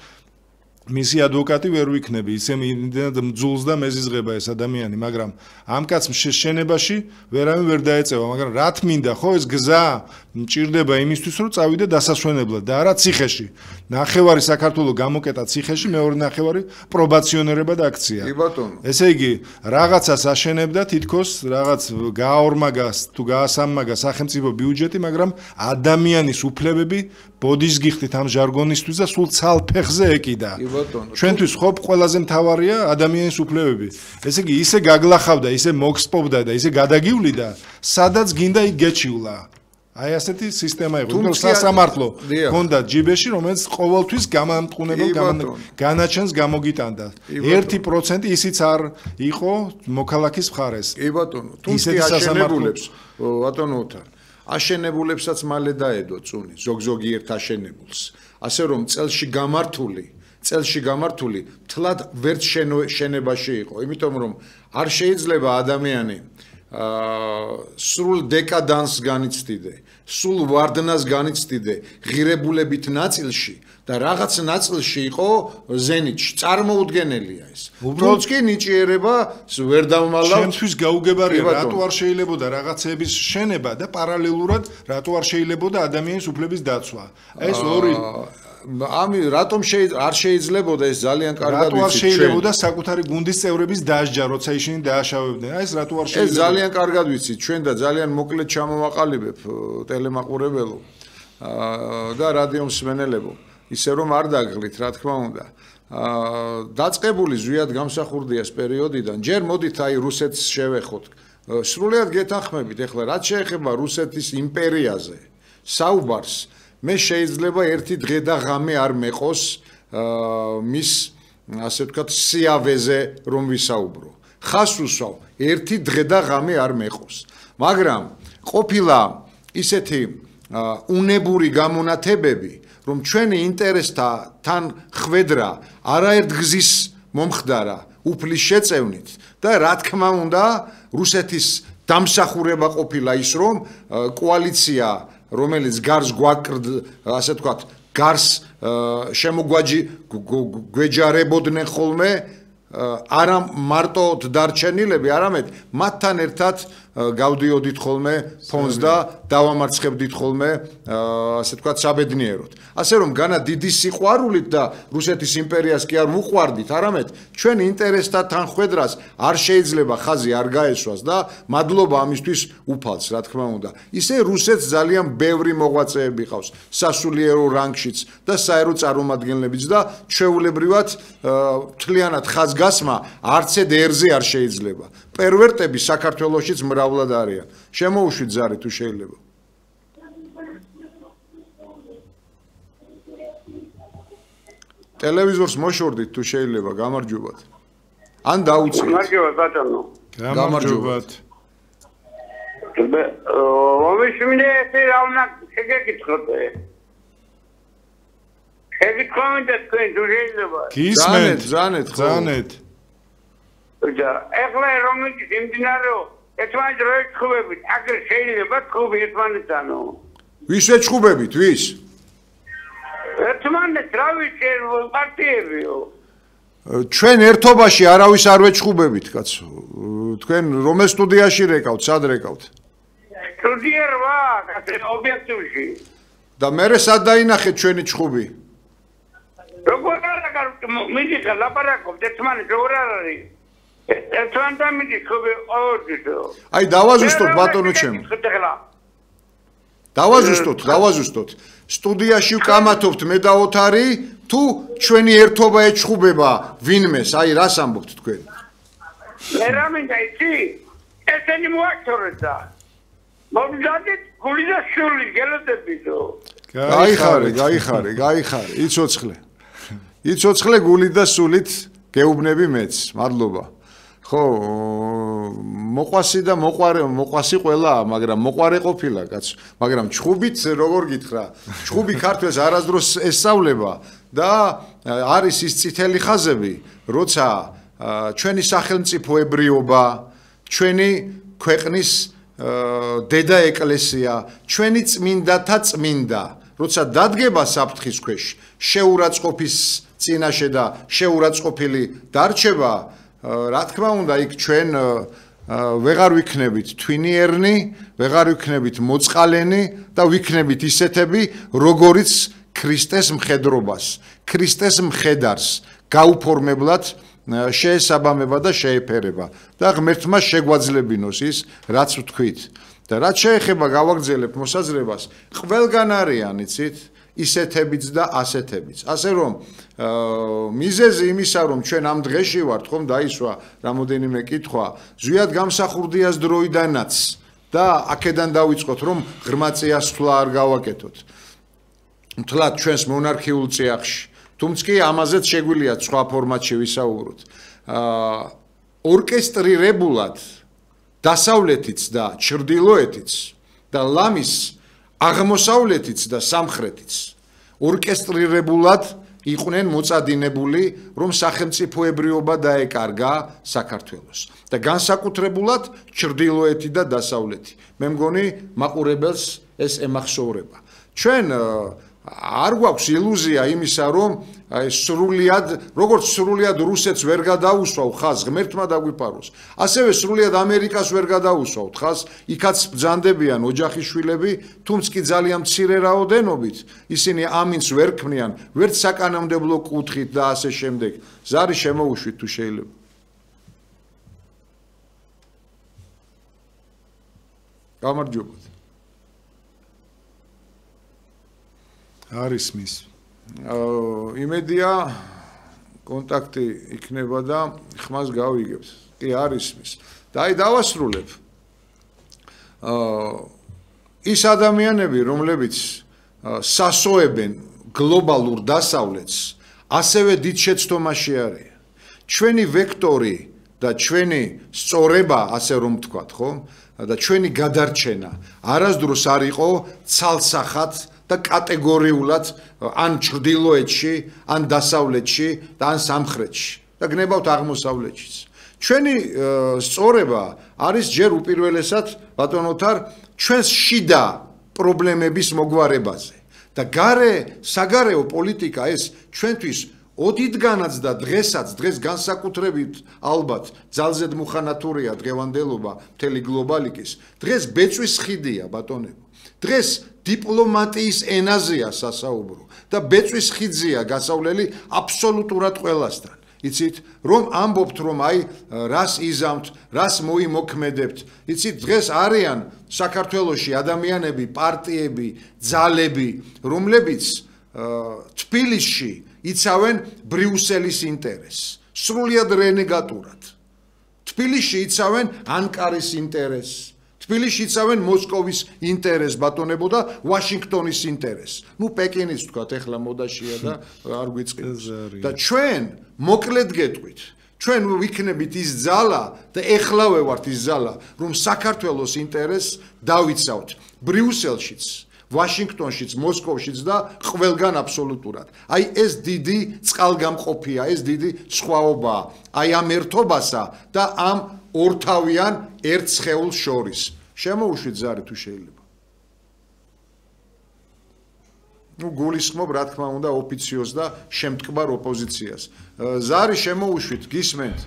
მისი ადვოკატი ვერ ვიქნები, ისე იმდენად მძულს და მეზიზღება ეს ადამიანი, მაგრამ ამ კაცს შენებაში ვერავინ ვერ დაეწევა, მაგრამ რა თმინდა, ხო ეს გზა მჭირდება იმისთვის, რომ წავიდე დასასვენებლად და არა ციხეში. ნახევარი საქართველოს გამოკეტა ციხეში, მეორე ნახევარი პრობაციონერება და აქცია. კი ბატონო. ესე იგი, რაღაცას აშენებდა თითქოს რაღაც გააორმაგა თუ გაასამმაგა სახელმწიფო ბიუჯეტი, მაგრამ ადამიანის უფლებები ბოდის გიხდით ამ ჟარგონისთვის და სულ ცალფეხზე ეკიდა. ჩვენთვის ხო ყველაზე მთავარია ადამიანის უფლებები. ესე იგი, ისე გაგლახავდა, ისე მოგსპობდა და ისე გადაგივლიდა, სადაც გინდა იქ გეჩივლა. აი ასეთი სისტემა იყო. თუმცა სასამართლო ჰქონდა ჯიბეში, რომელიც ყოველთვის გამამტყუნებელ განაჩენს გამოგიტანდა. ერთი პროცენტი ისიც არ იყო მოქალაქის მხარეს. კი ბატონო, თუმცა აშენებულებს, ბატონო ოთარ, აშენებულებსაც მალე დაედო წუნი, ზოგ-ზოგი ერთ აშენებულს. ასე რომ წელში გამართული წელში გამართული თლად ვერც შენებაში იყო, იმიტომ რომ არ შეიძლება ადამიანი აა სრულ დეკადანს განიცდიდე, სულ ვარდნას განიცდიდე ღირებულებით ნაწილში და რაღაც ნაწილში იყო ზენიტში, წარმოუდგენელია ეს. უბრალოდ კი ნიჭიერება ვერ დავმალავ. ჩემთვის გაუგებარია, რატო არ შეიძლებოდა რაღაცების შენება და პარალელურად რატო არ შეიძლებოდა ადამიანის უფლების დაცვა. ეს ორი ამი რატომ არ შეიძლებოდა ეს ძალიან კარგად ვიცით. რატო არ შეიძლებოდა საკუთარი გუნდის წევრების დასჯა, როცა ისინი დააშავებდნენ. აი ეს რატო არ შეიძლება. ეს ძალიან კარგად ვიცით ჩვენ და ძალიან მოკლედ ჩამოვაყალიბებ ტელემაყურებელო და რადიო მსმენელებო. ისე რომ არ დაგღლით, რა თქმა უნდა. აა დაწყებული ზვიად გამსახურდია ეს პერიოდიდან. ჯერ მოდით აი რუსეთს შევეხოთ. სრულიად გეთანხმებით, ეხლა რაც შეეხება რუსეთის იმპერიაზე, საუბარს მე შეიძლება ერთი დღე და ღამე არ მეყოს მის ასე ვთქვათ სიავეზე რომ ვისაუბრო. ხას უსვავ, ერთი დღე და ღამე არ მეყოს. მაგრამ ყოფილა ისეთი უნებური გამონათებები, რომ ჩვენი ინტერესთა თან ხვედრა არაერთ გზის მომხდარა უფლის შეწევნით და რა თქმა უნდა რუსეთის დამსახურება ყოფილა ის რომ კოალიცია რომელიც გარს გვაკრდ ასე ვთქვათ გარს შემოგვაჯი გვეჯარებოდნენ ხოლმე არა მარტო დარჩენილები არამედ მათთან ერთად გავდიოდით ხოლმე ფონს და დავამარცხებდით ხოლმე ასე ვთქვათ საბედნიეროდ ასე რომ განა დიდი სიყვარულით და რუსეთის იმპერიას კი არ ვუყვარდით არამედ ჩვენ ინტერესთა თანხვედრას არ შეიძლება ხაზი არ გაესვას და მადლობა ამისთვის უფალს რა თქმა უნდა ისე რუსეთს ძალიან ბევრი მოღვაწეები ყავს სასულიერო რანგშიც და საერო წარმომადგენლებიც და ჩვეულებრივად მთლიანად ხაზგასმა არც ედერზე არ შეიძლება პერვერტები საქართველოშიც მრავლად არიან. შემოუშვით ზარი თუ შეიძლება. ტელევიზორს მოშორდით თუ შეიძლება, გამარჯობათ. ან დაუწიეთ. გამარჯობათ ბატონო. გამარჯობათ. ომის მინდე რა უნდა შეგეკითხოთ. Eki komente თქვენ თუ შეიძლება. გისმენთ, ზანეთ, ხო. ზანეთ. და ეხლა რომელიც იმდინარეო ერთმანეთს რო ეჩხუბებით, აგერ შეიძლება თქვი ერთმანეთთანო. ვის ეჩხუბებით, ვის? ერთმანეთს რა ვიცი პარტიებიო. ჩვენ ერთობაში არავის არ ვეჩხუბებით, კაცო. თქვენ რომელ სტუდიაში რეკავთ, სად რეკავთ? სტუდია რვა, კაცო, ობიექტივში. და მერე სად დაინახეთ ჩვენი ჩხუბი? როგორ არა, მიდი ლაპარაკობთ ერთმანეთს როგორ არ არის? ერთმანეთთან მიდი ჩხუბი ყოველდღიო. აი დავაზუსტოთ ბატონო ჩემო. დავაზუსტოთ, დავაზუსტოთ. სტუდიაში ვკამათობთ მე და ოთარი, თუ ჩვენი ერთობა ეჩხუბება ვინმეს, აი რას ამბობთ თქვენ? მე რა მინდა იცი? ესენი მოაქცორეთ და მომძადეთ გული და სული გელოდებიდო. გაიხარე, გაიხარე, გაიხარე, იცოცხლე. იცოცხლე გული და სულით გეუბნები მეც. მადლობა. ხო, მოყვასი და მოყვარე, მოყვასი ყველაა, მაგრამ მოყვარე ყოფილა, კაცო. მაგრამ ჩხუბით როგორ გითხრა? ჩხუბი ქართველს არასდროს ესწავლება და არის ის წითელი ხაზები, როცა ჩვენი სახელმწიფოებრიობა, ჩვენი ქვეყნის დედა ეკლესია, ჩვენი წმინდათა წმინდა, როცა დადგება საფრთხის ქვეშ, შეურაცხყოფის წინაშე და შეურაცხყოფილი დარჩება, რა თქმა უნდა, იქ ჩვენ ვეღარ ვიქნებით თვინიერნი, ვეღარ ვიქნებით მოწყალენი და ვიქნებით ისეთები, როგორიც ქრისტეს მხედრობას, ქრისტეს მხედარს გაუფორმებლად შეესაბამება და შეეფერება და ღმერთმა შეგვაძლებინოს ის, რაც ვთქვით. და რაც შეეხება გავაგრძელებ მოსაზრებას, ყველგან არიან, იცით, ისეთებიც და ასეთებიც. ასე რომ მიზეზი იმისა, რომ ჩვენ ამ დღეში ვართ, ხომ დაისვა რამოდენიმე კითხვა, ზვიად გამსახურდიას დროიდანაც და აქედან დავიწყოთ, რომ ღრმა წიასვლა არ გავაკეთოთ. მთლად ჩვენს მონარქიულ წიაღში, თუმცა კი ამაზეც შეგვიძლია სხვა ფორმატში ვისაუბროთ. ორკესტრირებულად დასავლეთიც და ჩრდილოეთიც და ლამის აღმოსავლეთიც და სამხრეთიც ორკესტრირებულად იყვნენ მოწადინებული, რომ სახელმწიფოებრიობა დაეკარგა საქართველოს და განსაკუთრებულად ჩრდილოეთი და დასავლეთი. მე მგონი მაყურებელს ეს ემახსოვრება. ჩვენ არ გვაქვს ილუზია იმისა, რომ სრულიად, როგორც სრულიად რუსეთს ვერ გადაუსვავ ხაზს, ღმერთმა დაგვიპაროს. ასევე სრულიად ამერიკას ვერ გადაუსვავთ ხაზს, იქაც ბრძანდებიან ოჯახიშვილები, თუმცა კი ძალიან მცირე რაოდენობით, ისინი ამინს ვერ ქმნიან, ვერც საკანონმდებლო კუთხით და ასე შემდეგ. ზარი შემოუშვით თუ შეიძლება. გამარჯობათ. არის მის. იმედია კონტაქტი იქნება და ხმას გავიგებთ. კი არის მის. და აი დავასრულებ. ის ადამიანები, რომლებიც სასოებენ გლობალურ დასავლეთს, ასევე დიდ შეცდომაში არიან. ჩვენი ვექტორი და ჩვენი სწორება, ასე რომ ვთქვათ, ხო? და ჩვენი გადარჩენა არასდროს არ იყო ცალსახად და კატეგორიულად ან ჩრდილოეთში, ან დასავლეთში და ან სამხრეთში და გნებავთ აღმოსავლეთშიც. ჩვენი სწორება არის ჯერ უპირველესად ბატონოთარ ჩვენს შიდა პრობლემების მოგვარებაზე და გარე საგარეო პოლიტიკა ეს ჩვენთვის ოდითგანაც და დღესაც დღეს განსაკუთრებით ალბათ ძალზედ მუხანათურია დღევანდელობა მთელი გლობალიკის დღეს ბეწვის ხიდია ბატონებო დღეს დიპლომატიის ენაზეა სასაუბრო და ბეწვის ხიძია გასავლელი აბსოლუტურად ყველასთან იცით რომ ამბობთ რომ აი რას იზამთ რას მოიმოქმედებთ იცით დღეს არიან საქართველოში ადამიანები პარტიები ძალები რომლებიც თბილისში იცავენ ბრიუსელის ინტერესს სრულიად რენეგატურად თბილისში იცავენ ანკარის ინტერესს თბილისში იცავენ მოსკოვის ინტერესს ბატონებო და ვაშინგტონის ინტერესს ნუ პეკინის თქვათ ეხლა მოდაშია და არ გვიწყებს და ჩვენ მოკლედ გეტყვით ჩვენ ვიქნებით ის ძალა და ეხლავე ვართ ის ძალა რომ საქართველოს ინტერესს დავიცავთ ბრიუსელშიც ვაშინგტონშიც, მოსკოვშიც და ყველგან აბსოლუტურად. აი ეს დიდი წყალგამყოფია, ეს დიდი სხვაობაა. აი ამ ერთობასა და ამ ორთავიან ერთ სხეულს შორის. შემოუშვით ზარი თუ შეიძლება. ნუ გულისხმობ რა თქმა უნდა ოფიციოზს და შემტკბარ ოპოზიციას. ზარი შემოუშვით, გისმენთ?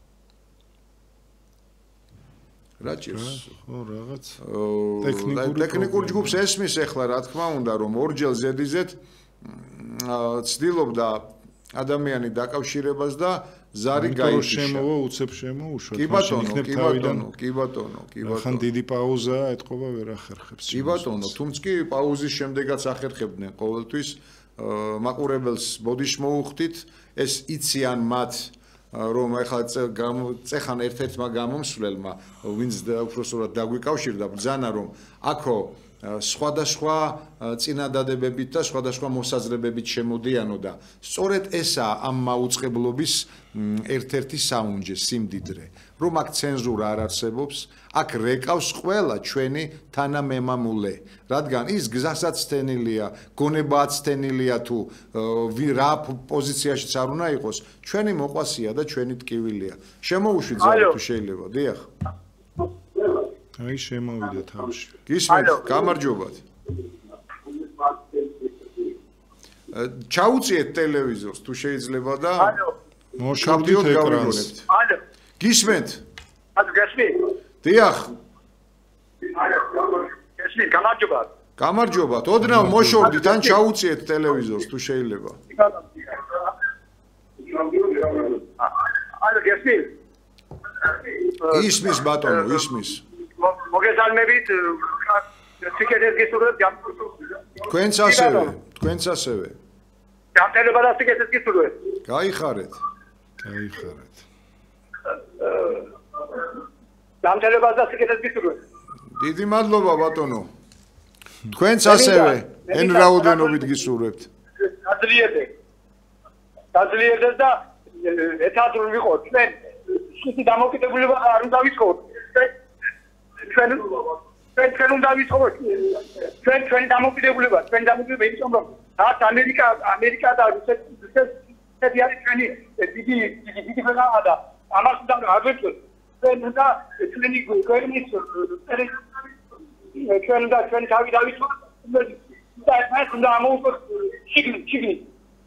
რა ჭირს? ხო, რაღაც ტექნიკური ტექნიკურ ჯგუფს ესმის ახლა რა თქმა უნდა რომ ორჯერ ზედიზედ ცდილობდა ადამიანი დაკავშირებას და ზარი გაიჩიშა. შემოვა უცებ შემოუშვა. კი ბატონო, კი ბატონო, კი ბატონო, კი ბატონო. ხან დიდი პაუზაა, ეთყობა ვერ ახერხებს. კი ბატონო, თუმცა კი პაუზის შემდეგაც ახერხებდნენ ყოველთვის მაყურებელს ბოდიშ მოუხდით, ეს იციან მათ რომ ახლა წეხან ერთ-ერთმა გამომსვლელმა ვინც უпроსტად დაგვიკავშირდა ბრძანა რომ აქო სხვადასხვა წინადადებებით და სხვადასხვა მოსაზრებებით შემოდიანო და სწორედ ესაა ამ მაუწყებლობის ერთ-ერთი საუნჯე, სიმდიდრე, რომ აქ ცენზურა არ არსებობს, აქ რეკავს ყველა ჩვენი თანამემამულე, რადგან ის გზასაც თენილია, გონებაც თენილია თუ რა პოზიციაშიც არ უნდა იყოს, ჩვენი მოყვასია და ჩვენი ტკივილია. შემოუშვით ზარი თუ შეიძლება, დიახ. აი შემოვიდა თავში. გისმენთ, გამარჯობათ. ჩაუწიეთ ტელევიზორს თუ შეიძლება და მოშორდით ეკრანს. ალო. გისმენთ? ალო, გესმით? დიახ. ალო, გესმით, გამარჯობათ. გამარჯობათ. ოდნავ მოშორდით ან ჩაუწიეთ ტელევიზორს თუ შეიძლება. ალო, გესმით? ისმის ბატონო, ისმის. მოგესალმებით, სიკეთეს გისურვებთ, თქვენც ასევე, თქვენც ასევე. გამტარება და სიკეთეს გისურვებთ. გაიხარეთ. გაიხარეთ. გამტარება და სიკეთეს გისურვებთ. დიდი მადლობა ბატონო. თქვენც ასევე εν რაოდენობით გისურვებთ. გაძლიერდეთ. გაძლიერდეთ და ეთათრული ვიყოთ. ჩვენ შეთი დამოკიდებულება არ უნდა ვიცხოვოთ. ჩვენ ჩვენ ჩვენ უნდა ვიცხოვოთ. ჩვენ ჩვენი დამოკიდებულება, ჩვენ დამოკიდებულება იმიტომ რომ რაც ამერიკა ამერიკა და რუსეთი არის ჩვენი დიდი დიდი დიდი ქვეყანა და ამას უნდა აღვიქვათ. ჩვენ უნდა ჩვენი ქვეყნის ჩვენ უნდა ჩვენ თავი დავიცვათ და ეს უნდა ამოვუწოთ შიგნით შიგნით.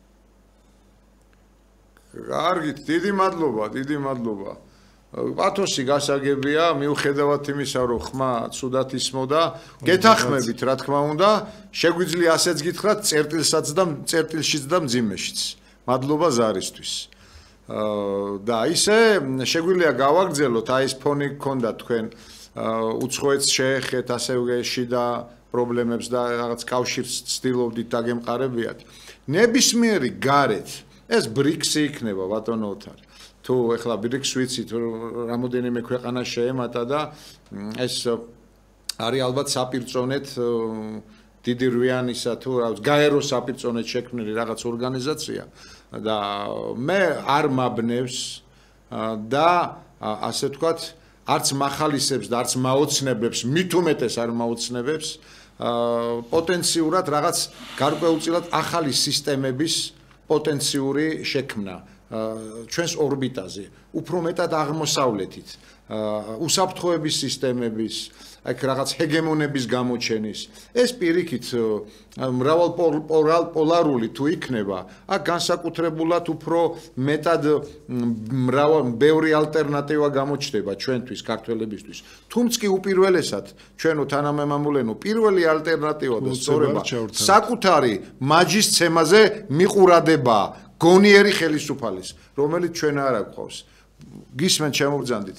კარგით, დიდი მადლობა, დიდი მადლობა. პათოსი გასაგებია, მიუხედავად იმისა, რომ ხმა ცუდად ისმოდა, გეთახმებით, რა თქმა უნდა, შეგვიძლია ასეც გითხრათ წერტილსაც და წერტილშიც და მძიმეშიც. მადლობა ზარისთვის. და ისე შეგვიძლია გავაგრძელოთ, აი ეს ფონი გქონდა თქვენ უცხოეთს შეეხეთ, ასევე შიდა პრობლემებს და რაღაც კავშირს ცდილობდით დაგემყარებიათ. ნებისმიერი გარეთ ეს ბრიქსი იქნება ბატონო ოთარ. თუ ეხლა ბრიქს ვიცით რამოდენიმე ქვეყანა შეემატა და ეს არის ალბათ საპირწონეთ დიდი რვიანისა თუ რა ვიცი გაერო საპირწონეთ შექმნილი რაღაც ორგანიზაცია და მე არ მაბნევს და ასე ვთქვათ არც מחალისებს და არც მაოცნებებს მით უმეტეს არ მაოცნებებს პოტენციურად რაღაც გარკვეულწილად ახალი სისტემების პოტენციური შექმნა ჩვენს ორბიტაზე, უფრო მეტად აღმოსავლეთით, უსაფრთხოების სისტემების, აქ რაღაც ჰეგემონების გამოჩენის, ეს პირიქით მრავალპოლარული თუ იქნება, აქ განსაკუთრებულად უფრო მეტად მრავალ ბევრი ალტერნატივა გამოჩნდება ჩვენთვის, ქართველებისთვის. თუმცა კი უპირველესად, ჩვენო თანამემამულენო, პირველი ალტერნატივა და სწორება საკუთარი მაჯისცემაზე მიყურადებაა. გონიერი ხელისუფალის, რომელიც ჩვენ არ აგვყავს. გისმენთ შემოგძანდით.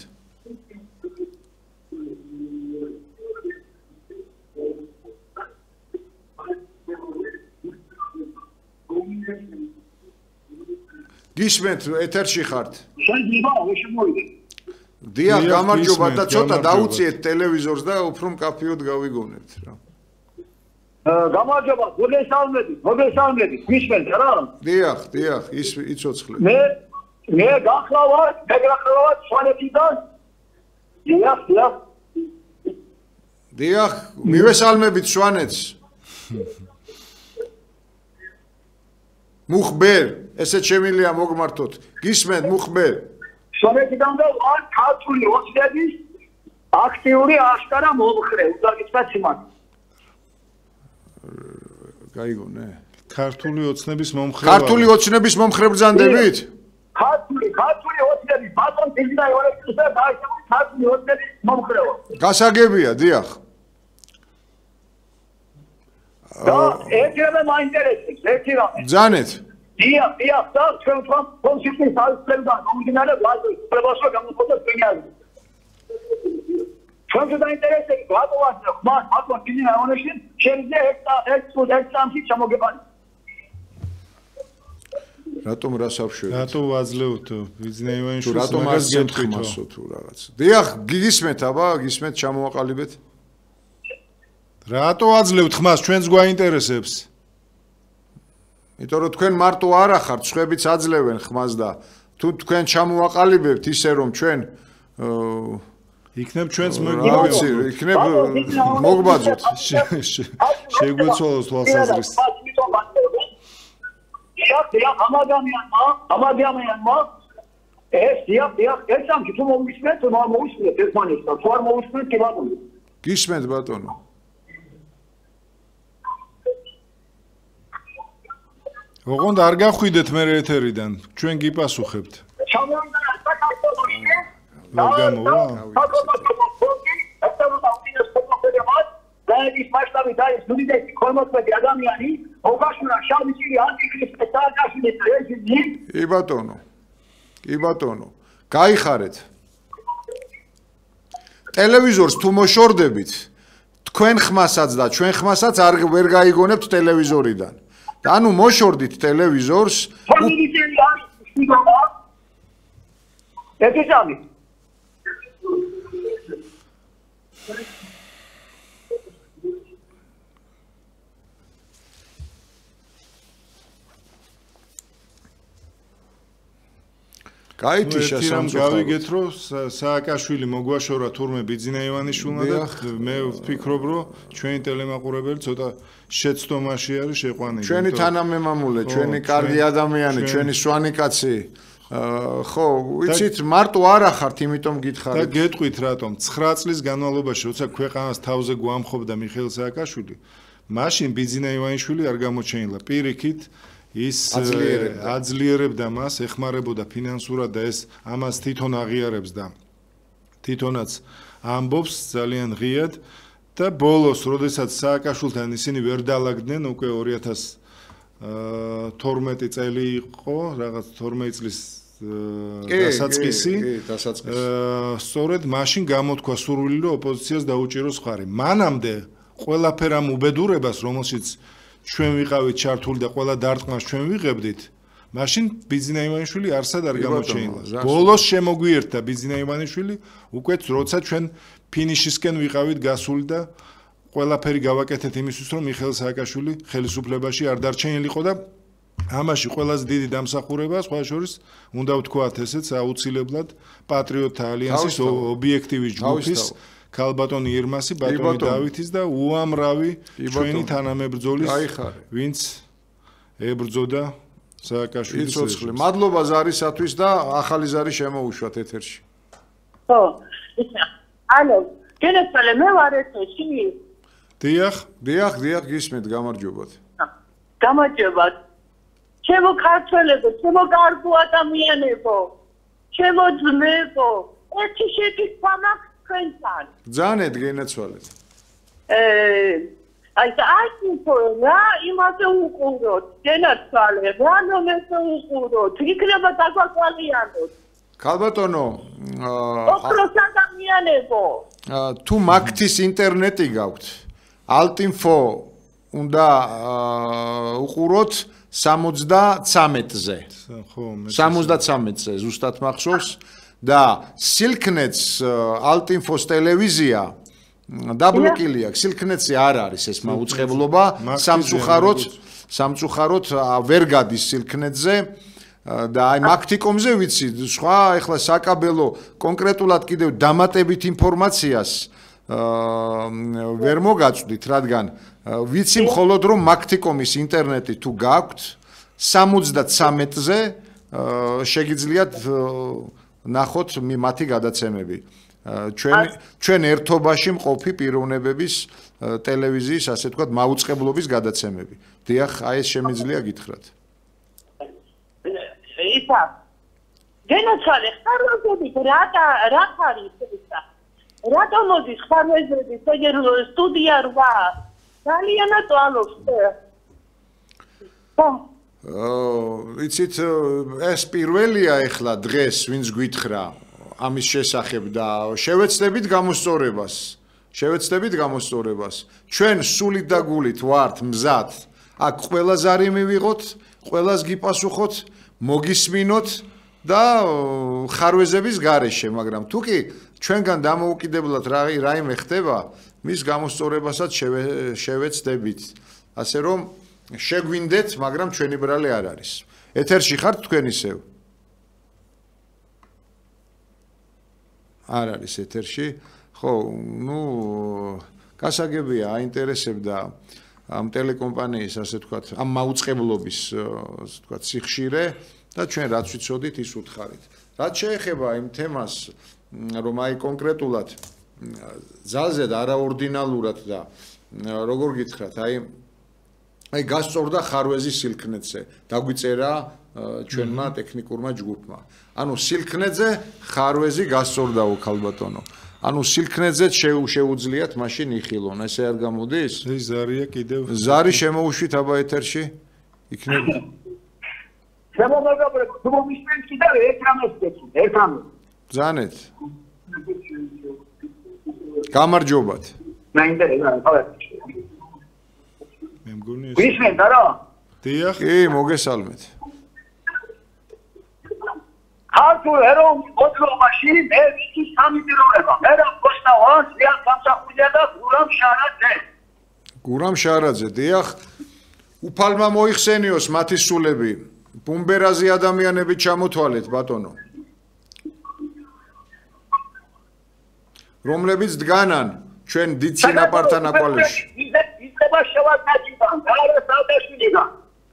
გისმენთ, ეთერში ხართ? დიახ, გამარჯობა და ცოტა დაუწიეთ ტელევიზორს და უფრო მკაფიოდ გავიგონებთ რა. გამარჯობა, მოგესალმებით, მოგესალმებით, გისმენთ რა? დიახ, დიახ, ის იცოცხლე. მე მე გახლავარ, მე გახლავარ სვანეთიდან. დიახ, დიახ. დიახ, მივესალმებით სვანეთს. მუხბერ, ესეც შემიძლია მოგმართოთ. გისმენთ მუხბერ? სომეთიდან და ქართული ოცნების აქტიური აშკარა მომხრე, უძაგისმაც იმან. გაიგონე? ქართული ოცნების მომხრე. ქართული ოცნების მომხრე ბრძანდებით? ქართული, ქართული ოცნების ბატონ ბიზნაიორებს და დაიწყო ქართული ოცნების მომხრეო. გასაგებია, დიახ. და ერთი რამე მაინტერესებს, ერთი რამე. ძანეთ. დიახ, დიახ, და ჩვენ თქვენ კონსტიტუციის ალისებდა მომდინარე ბაზრის პრობასო გამოხდა წინაზე. ჩვენ დაინტერესებს ბატონს, ხმას ბატონ ბიზნაიორებში შეიძლება ექტა ექსპორტი ჩამოგებანი. რატომ რას ავშვებით? რატო ვაძლევთ ბიზნეივანიშვილს? რატომ არ გემთხვასო თუ რაღაც? დიახ, გისმენთ აბა, გისმენთ ჩამოვაყალიბეთ. რატო აძლევთ ხმას? ჩვენს გვაინტერესებს. იმიტომ რომ თქვენ მარტო არ ახართ, სხვაებიც აძლევენ ხმას და თუ თქვენ ჩამოვაყალიბებთ ისე რომ ჩვენ იქნებ ჩვენს მოგვიყვანოთ, იქნებ მოგბაძოთ. შეგვეცვალოს თვალსაზრისით. დიახ, დიახ, ამ ადამიანმა, ამ ადამიანმა ეს დიახ, დიახ, ეს ამ თუ მოვისმენთ, თუ არ მოვისმენთ ერთმანეთს, თუ არ მოვისმენთ კი ბატონო. გისმენთ ბატონო. ოღონდ არ გახვიდეთ მე ეთერიდან, ჩვენ გიპასუხებთ. ჩამოვიდა საქართველოში. მოგამოვა. დაიწყო მასშტაბით არის ნუდეთი ქორმოცმეტი ადამიანი, ოგაშურა შავიჭირი ანტიქრისტე სააკაშვილის რეჟიმი. კი ბატონო. კი ბატონო. გაიხარეთ. ტელევიზორს თუ მოშორდებით, თქვენ ხმასაც და ჩვენ ხმასაც არ ვერ გაიგონებთ ტელევიზორიდან. და ანუ მოშორდით ტელევიზორს. ფამილიური არის შეგობა. ეთიცამი. გაითი შესამძღვარი. გავიგეთ რომ სააკაშვილი მოგვაშორა თურმე ბიძინაივანიშვილმა და მე ვფიქრობ რომ ჩვენი ტელემაყურებელი ცოტა შეცდომაში არის შეყვანილი. ჩვენი თანამემამულე, ჩვენი კარგი ადამიანი, ჩვენი სვანიკაცი ხო, ვიცით, მარტო არ ახართ, იმიტომ გითხარით. და გეტყვით რატომ ცხრა წლის განმავლობაში, როცა ქვეყანას თავზე გვამხობდა მიხეილ სააკაშვილი, მაშინ ბიძინაივანიშვილი არ გამოჩენილა. პირიქით ის აძლიერებდა მას, ეხმარებოდა ფინანსურად და ეს ამას თვითონ აღიარებს და თვითონაც ამბობს ძალიან ღიად და ბოლოს, როდესაც სააკაშვილთან ისინი ვერ დაალაგდნენ, უკვე ორი ათას თორმეტი წელი იყო, რაღაც თორმეტი წლის დასაწყისი. სწორედ მაშინ გამოთქვა სურვილი, რომ ოპოზიციას დაუჭიროს მხარი. მანამდე ყველაფერ ამ უბედურებას, რომელშიც ჩვენ ვიყავით ჩართული და ყველა დარტყმას ჩვენ ვიღებდით, მაშინ ბიძინაივანიშვილი არსად არ გამოჩენილა. ბოლოს შემოგვიერთა ბიძინაივანიშვილი, უკვე როცა ჩვენ ფინიშისკენ ვიყავით გასული და ყველაფერი გავაკეთეთ იმისთვის, რომ მიხეილ სააკაშვილი ხელისუფლებაში არ დარჩენილიყო და ამაში ყველაზე დიდი დამსახურება, სხვა შორის, უნდა ვთქვათ ესეც აუცილებლად პატრიოტთა ალიანსის ობიექტივის ჯგუფის ქალბატონი ირმასი, ბატონი დავითის და უამრავი ჩვენი თანამებრძოლის, ვინც ებრძოდა სააკაშვილის რეჟიმს. მადლობა ზარისათვის და ახალი ზარი შემოუშვათ ეთერში. ხო, ანუ გენესალე მე ვარ ეთერში. დიახ, დიახ, დიახ, გისმენთ, გამარჯობათ. გამარჯობათ. ჩემო ქართველებო, ჩემო კარგო ადამიანებო, ჩემო ძმებო, ერთი შეკითხვა მაქვს თქვენთან. ძანეთ გენაცვალეთ. აი საერთო რა იმაზე უყუროთ, გენაცვალე, რა ნომერზე უყუროთ, იქნება დაგვაყალიანოთ. ქალბატონო, ოქროს ადამიანებო. თუ მაგთის ინტერნეტი გაქვთ, ალტინფო უნდა უყუროთ სამოცდათრამეტზე. ხო, სამოცდათრამეტზე ზუსტად მახსოვს და სილკნეტს ალტინფოს ტელევიზია დაბლოკილი აქვს. სილკნეტზე არ არის ეს მაუწყებლობა, სამწუხაროდ სამწუხაროდ ვერ გადის სილკნეტზე და აი მაგთიკომზე ვიცი, სხვა ეხლა საკაბელო კონკრეტულად კიდევ დამატებით ინფორმაციას ვერ მოგაწვდით, რადგან ვიცი მხოლოდ რომ მაქტიკომის ინტერნეტი თუ გაქვთ სამოცდათრამეტზე შეგიძლიათ ნახოთ მათი გადაცემები. ჩვენ ჩვენ ერთობაში მყოფი პიროვნებების ტელევიზიის, ასე ვთქვათ, მაუწყებლობის გადაცემები. დიახ, აი ეს შემიძლია გითხრათ. ისა. გენაცვალე ხარვეზებით რა რა არის ისა? რატო მოდის ხარვეზების სტუდია რვა? ძალიანად ვამბობ. აა, იცით, ეს პირველია ეხლა დღეს, ვინც გითხრა ამის შესახებ და შევეცდებით გამოსწორებას. შევეცდებით გამოსწორებას. ჩვენ სულით და გულით ვართ მზად. აქ ყველა ზარი მივიღოთ, ყველას გიპასუხოთ, მოგისმინოთ და ხარვეზების გარეშე, მაგრამ თუ კი ჩვენგან დამოუკიდებლად რაიმე ხდება, მის გამოსწორებასაც შევეცდებით. ასე რომ შეგვინდეთ, მაგრამ ჩვენი ბრალი არ არის. ეთერში ხართ თქვენ ისევ? არ არის ეთერში. ხო, ну, გასაგებია, აინტერესებდა ამ ტელეკომპანიის, ასე ვთქვათ, ამ მაუწყებლობის, ასე ვთქვათ, სიხშირე და ჩვენ რაც ვიცოდით, ის უთხარით. რაც შეეხება იმ თემას, რომ აი კონკრეტულად ძალზე და არაორდინალურად და როგორ გითხრათ, აი აი გასწორდა ხარვეზის სილქნეძე, დაგვიწერა ჩვენმა ტექნიკურმა ჯგუფმა. ანუ სილქნეძე ხარვეზი გასწორდაო ქალბატონო. ანუ სილქნეძეც შეუძლიათ მაშინ იხილონ, ესე არ გამოდის? ეს ზარია კიდევ. ზარი შემოუშვით აბა ეთერში? იქნება. შემომაგაბრებ, თუ მომისმენთ კიდევ ერთამას გეცით, ერთამას. ბრძანეთ. გამარჯობათ. მაინტერესებს, ხო? მე მგონი ეს. ვისმენთ არა? დიახ. კი, მოგესალმეთ. ქართულ ეროვნულ მოძრაობაში მე ვიცი სამი პიროვნება. მე რა გოსტავას, რიან სამსახურია და გურამ შარაძე. გურამ შარაძე, დიახ. უფალმა მოიხსენიოს მათი სულები. ბუმბერაზი ადამიანები ჩამოთვალეთ, ბატონო. რომლებიც დგანან ჩვენ დიდ სინაპართან აკვალეში. იწება შევაკაჭიდან, არა საუდაშვილიდან.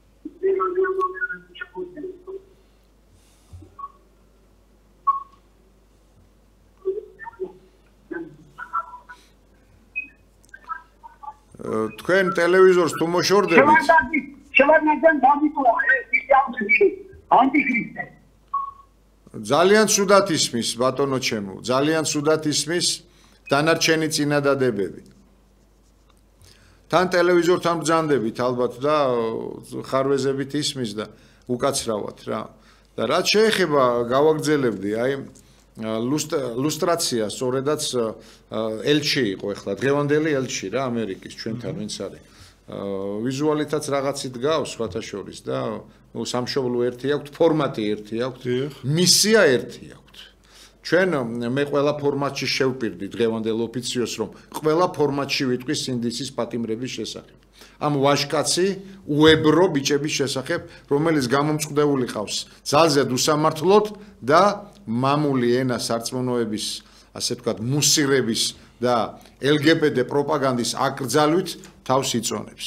თქვენ ტელევიზორს თუ მოშორდებით? შევარდნაძენ დამიტოვა, ეს ამბები ანტიქრისტე. ძალიან ცუდად ისმის, ბატონო ჩემო, ძალიან ცუდად ისმის დანარჩენი წინადადებები. თან ტელევიზორთან ბრძანდებით ალბათ და ხარვეზებით ისმის და უკაცრავად რა. და რაც შეეხება გავაგრძელებდი, აი ლუსტრაცია, სწორედაც ელჩი იყო ახლა, დღევანდელი ელჩი რა ამერიკის ჩვენთან ვინც არის. ვიზუალითაც რაღაცით გავს სხვათა შორის და ნუ სამშობლო ერთი აქვს, ფორმატი ერთი აქვს, მისია ერთი აქვს. ჩვენ მე ყველა ფორმატში შევპირდი დღევანდელ ოფიციოს, რომ ყველა ფორმატში ვიტყვი სინდისის პატიმრების შესახებ. ამ ვაჟკაცი უებრო ბიჭების შესახებ, რომელიც გამომწყდეული ყავს ძალზედ უსამართლოდ და მამული ენა სარწმუნოების, ასე ვთქვათ, მუსირების და ელ გი ბი ტე პროპაგანდის აკრძალვით თავს იწონებს.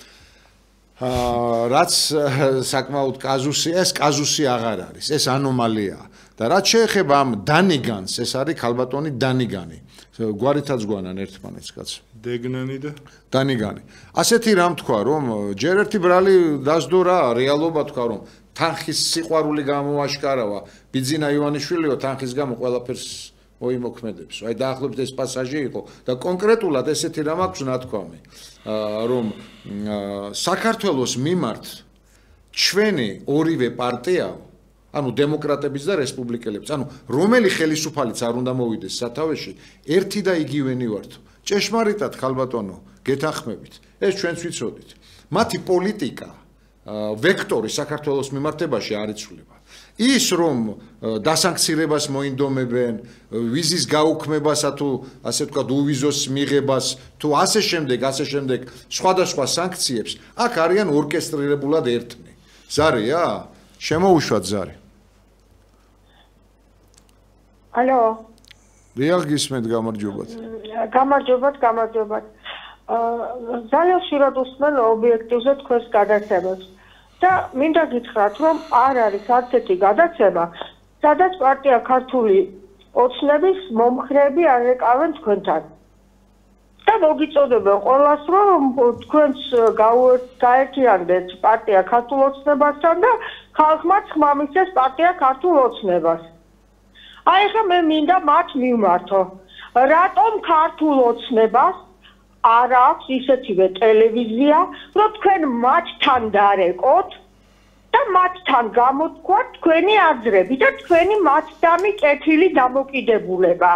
აა რაც საკმაოდ კაზუსი, ეს კაზუსი აღარ არის, ეს ანომალიაა. და რაც შეეხება ამ დანიგანს, ეს არის ქალბატონი დანიგანი. გვარითაც გვანან ერთმანეთს კაცო. დეგნანი და დანიგანი. ასეთი რამ თქვა, რომ ჯერ ერთი ბრალი დასდო რა, რეალობა თქვა, რომ თანხის სიყვარული გამოაშკარავა, ბიძინა ივანიშვილიო თანხის გამო ყველაფერს მოიმოქმედებს. აი დაახლოებით ეს პასაჟი იყო და კონკრეტულად ესეთი რამ აქვს ნათქვამი, რომ საქართველოს მიმართ ჩვენი ორივე პარტია, ანუ დემოკრატების და რესპუბლიკელების, ანუ რომელი ხელისუფალიც არ უნდა მოვიდეს სათავეში, ერთი და იგივენი ვართო. ჭეშმარიტად ხალბატონო, გეთანხმებით. ეს ჩვენც ვიცოდით. მათი პოლიტიკა, ვექტორი საქართველოს მიმართებაში არ იცვლება. ის რომ დასანქცირებას მოინდომებენ, ვიზის გაუქმებასა თუ ასე ვთქვათ უვიზოს მიღებას, თუ ასე შემდეგ, ასე შემდეგ სხვადასხვა სანქციებს, აქ არიან ორკესტრირებულად ერთნი. ზარია? შემოუშვათ ზარი. ალო. დიახ, გისმენთ, გამარჯობათ. გამარჯობათ, გამარჯობათ. ძალიან ხშირად უსმენ ობიექტივზე თქვენს გადაცემებს. და მინდა გითხრათ, რომ არ არის არც ერთი გადაცემა, სადაც პარტია ქართული ოცნების მომხრეები არ ეკავენ თქვენთან. და მოგიწოდებენ ყველას, რომ თქვენს გაერთიანდეთ პარტია ქართულ ოცნებასთან და ხალხმაც ხმამისცეს პარტია ქართულ ოცნებას. აი ხა მე მინდა მათ მივმართო. რატომ ქართულ ოცნებას არ აქვს ისეთივე ტელევიზია, რომ თქვენ მათთან დარეკოთ და მათთან გამოთქვათ თქვენი აზრები და თქვენი მათთამი კეთილი დამოკიდებულება.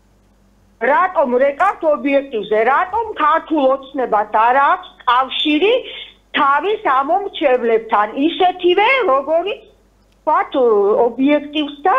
რატომ რეკავთ ობიექტივზე, რატომ ქართულ ოცნებას არ აქვს კავშირი თავის ამომრჩევლებთან, ისეთივე როგორც ვთქვათ ობიექტივს და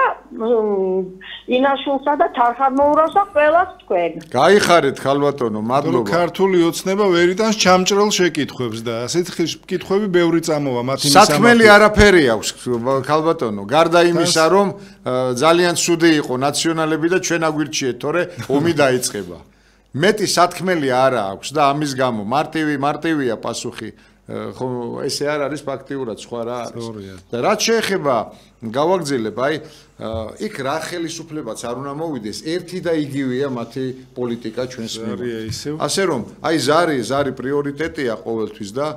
ინაშულსა და თარხანმოურავს და ყველას თქვენ. გაიხარეთ ხალბატონო, მადლობა. ქართული ოცნება ვერ იტანს ჩამჭრელ შეკითხვებს და ასეთ კითხვები ბევრი წამოვა მათი მისამართი. საქმელი არაფერი აქვს ხალბატონო, გარდა იმისა, რომ ძალიან ცუდი იყო ნაციონალები და ჩვენ აგვირჩიეთ, თორე ომი დაიწყება. მეტი სათქმელი არა აქვს და ამის გამო მარტივი მარტივია პასუხი. ხო ესე არ არის ფაქტიურად სხვა რა არის და რაც შეეხება გავაგზელებ აი იქ რა ხელისუფლებაც არ უნდა მოვიდეს ერთი და იგივეა მათი პოლიტიკა ჩვენს მიმართ ასე რომ აი ზარი ზარი პრიორიტეტია ყოველთვის და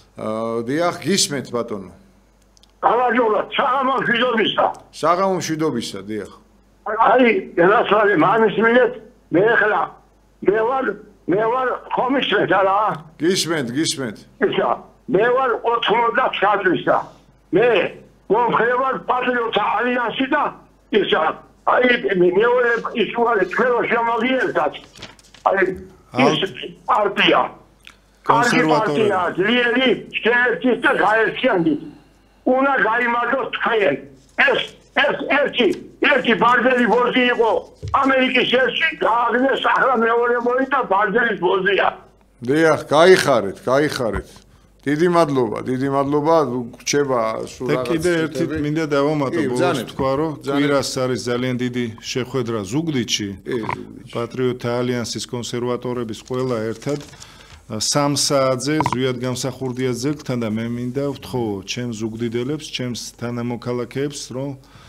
დიახ გისმენთ ბატონო გამარჯობათ საღამო მშვიდობისა საღამო მშვიდობისა დიახ აი გასვალი მამის მინეთ მე ხლა მე ვარ მე ვარ კომისრეთ არა გისმენთ გისმენთ ისა მე ვარ ოცდაათი მე მომხრე ვარ პატრიოტთა ალიანსი და ისა აი მეორე ის ვარ თქვენო შემოგიერთად აი ის პარტია კონსერვატორია ძლიერი შეერთის და გაერთიანდით უნდა გაიმარჯვოს თქვენ ეს ეს ერთი ერთი ბარდელი ბოზი იყო ამერიკის ერში გააგნეს ახლა მეორე მოიდა ბარდელის ბოზია დიახ გაიხარეთ გაიხარეთ დიდი მადლობა დიდი მადლობა გრჩება სულ რაღაც და კიდე ერთი მინდა დავამატო ბოლოს თქვა რომ კვირას არის ძალიან დიდი შეხვედრა ზუგდიდში პატრიოტთა ალიანსის კონსერვატორების ყველა ერთად სამ საათზე ზვიად გამსახურდია ძეგლთან და მე მინდა ვთხოვო ჩემს ზუგდიდელებს ჩემს თანამოქალაქეებს რომ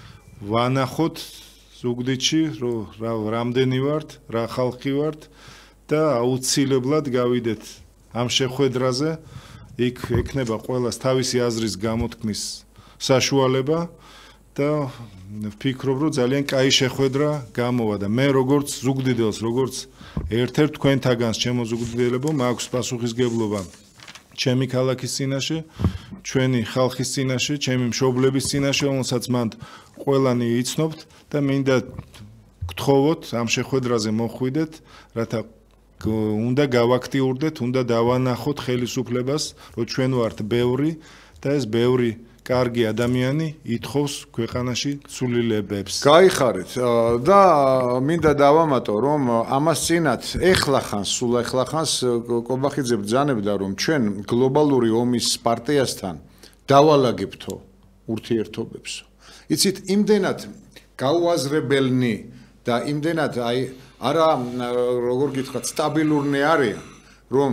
ვანახოთ ზუგდიდში რომ რამდენი ვართ რა ხალხი ვართ და აუცილებლად გავიდეთ ამ შეხვედრაზე იქ ექნება ყველას თავისი აზრის გამოთქმის საშუალება და ვფიქრობ რომ ძალიან კაი შეხვედრა გამოვა და მე როგორც ზუგდიდელს როგორც ერთ-ერთ თქვენთაგანს ჩემო ზუგდიდებო მაქვს პასუხისგებლობა ჩემი ქალაქის წინაშე ჩვენი ხალხის წინაშე ჩემი მშობლების წინაშე რომელსაც მანდ ყველანი იცნობთ და მინდა გთხოვოთ ამ შეხვედრაზე მოხვიდეთ რათა უნდა გავაქტიურდეთ უნდა დავანახოთ ხელისუფლებას რომ ჩვენ ვართ ბევრი და ეს ბევრი კარგი ადამიანი ითხოვს ქვეყანაში ცვლილებებს. გაიხარეთ და მინდა დავამატო რომ ამას წინათ ეხლა ხანს სულ ეხლა ხანს კობახიძე ბრძანებდა რომ ჩვენ გლობალური ომის პარტიასთან დავალაგებთო ურთიერთობებს. იცით იმდენად გაუაზრებელნი და იმდენად აი არა როგორ გითხრათ სტაბილურნი არიან რომ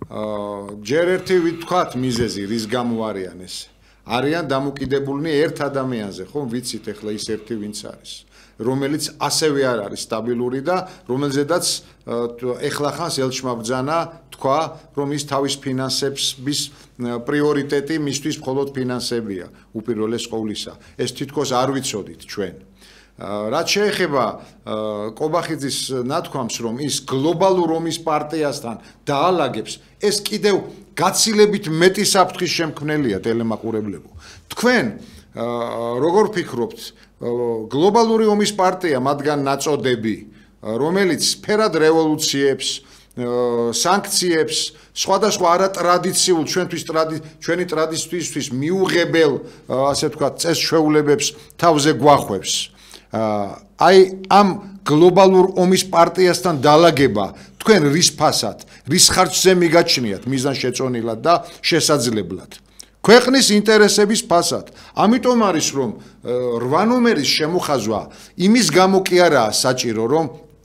ჯერ ერთი ვთქვათ მიზეზი რის გამო არიან ეს არიან დამოკიდებულნი ერთ ადამიანზე ხომ ვიცით ახლა ის ერთი ვინც არის რომელიც ასევე არ არის სტაბილური და რომელზედაც ახლა ხანს ელჩმა ბრძანა თქვა რომ ის თავის ფინანსების პრიორიტეტი მისთვის მხოლოდ ფინანსებია უპირველეს ყოვლისა ეს თითქოს არ ვიცოდით ჩვენ რაც შეეხება კობახიძის ნათქვამს რომ ის გლობალურ ომის პარტიასთან დაალაგებს ეს კიდევ გაცილებით მეტი საფრთხის შემქმნელია ტელემაყურებლებო თქვენ როგორ ფიქრობთ გლობალური ომის პარტია მათგან ნაწოდები რომელიც ფერად რევოლუციებს სანქციებს სხვადასხვა არატრადიციულ ჩვენთვის ჩვენი ტრადიციისთვის მიუღებელ ასე ვთქვათ წესჩვეულებებს თავზე გვახვევს აი ამ გლობალურ ომის პარტიასთან დალაგება თქვენ რის ფასად რის ხარჯზე მიგაჩნიათ მიზანშეწონილად და შესაძლებლად ქვეყნის ინტერესების ფასად ამიტომ არის რომ რვა ნომერის შემოხაზვა იმის გამო კი არაა საჭირო რომ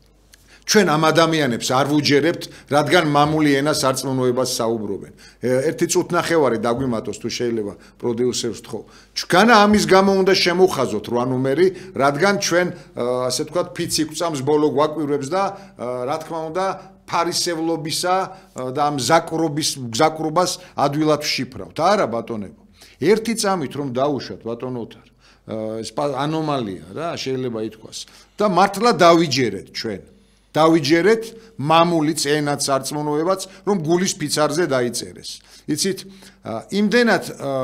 ჩვენ ამ ადამიანებს არ ვუჯერებთ, რადგან მამული ენა სარწმუნოებას საუბრობენ. ერთი წუთნახევარი დაგვიმატოს თუ შეიძლება პროდიუსერს ვთხოვ. ჩვენა ამის გამო უნდა შემოვხაზოთ რვა ნომერი, რადგან ჩვენ ასე ვთქვათ ფიცი გვწამს ბოლო გვაკვირვებს და რა თქმა უნდა ფარისევლობისა და ამ ზაკრობის ზაკრობას ადვილად ვშიფრავთ. არა ბატონებო. ერთი წამით რომ დაუშვათ ბატონო ოთარ. ეს ანომალია რა შეიძლება ითქვას და მართლა დავიჯერეთ ჩვენ. დავიჯერეთ მამულიც ენაც სარწმუნოებაც რომ გულის ფიცარზე დაიწერეს. იცით იმდენად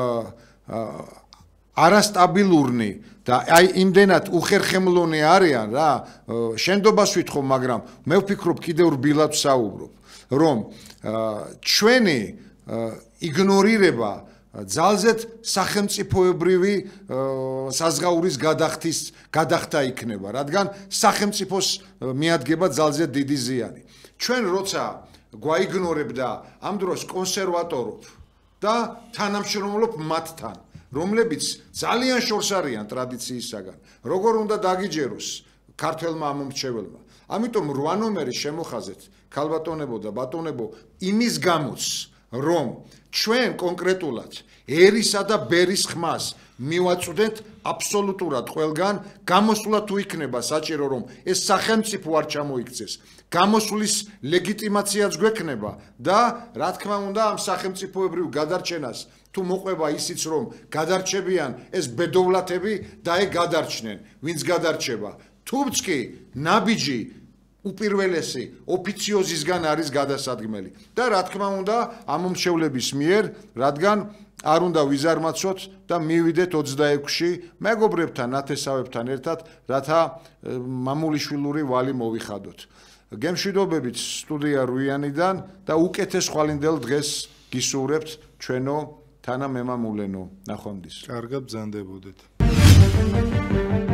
არასტაბილურნი და აი იმდენად უხერხემლონი არიან რა შენდობას ვითხოვ მაგრამ მე ვფიქრობ კიდევ რბილად ვსაუბრობ რომ ჩვენი იგნორირება ძალზედ სახელმწიფოებრივი საზღაურის გადახდის გადახდა იქნება, რადგან სახელმწიფოს მიადგება ძალზედ დიდი ზიანი. ჩვენ როცა გვაიგნორებ და ამ დროს კონსერვატორობ და თანამშრომლობ მათთან, რომლებიც ძალიან შორს არიან ტრადიციისაგან, როგორ უნდა დაგიჯეროს ქართველმა ამომრჩეველმა. ამიტომ რვა ნომერი შემოხაზეთ ქალბატონებო და ბატონებო იმის გამოც რომ ჩვენ კონკრეტულად ერისა და ბერის ხმას მივაწვდეთ აბსოლუტურად ყველგან გამოსვლა თუ იქნება საჭირო რომ ეს სახელმწიფო არ ჩამოიქცეს გამოსვლის ლეგიტიმაციაც გვექნება და რა თქმა უნდა ამ სახელმწიფოებრივ გადარჩენას თუ მოყვება ისიც რომ გადარჩებიან ეს ბედოვლათები და ეგ გადარჩნენ ვინც გადარჩება თუმც კი ნაბიჯი უპირველესი ოფიციოზისგან არის გადასადგმელი და რა თქმა უნდა ამომრჩევლების მიერ რადგან არ უნდა ვიზარმაცოთ და მივიდეთ ოცდაექვსში მეგობრებთან ნათესავებთან ერთად რათა მამულიშვილური ვალი მოვიხადოთ გემშვიდობებით სტუდია რუიანიდან და უკეთეს ხვალინდელ დღეს გისურვებთ ჩვენო თანამემამულენო ნახვამდის კარგად ბრძანდებოდეთ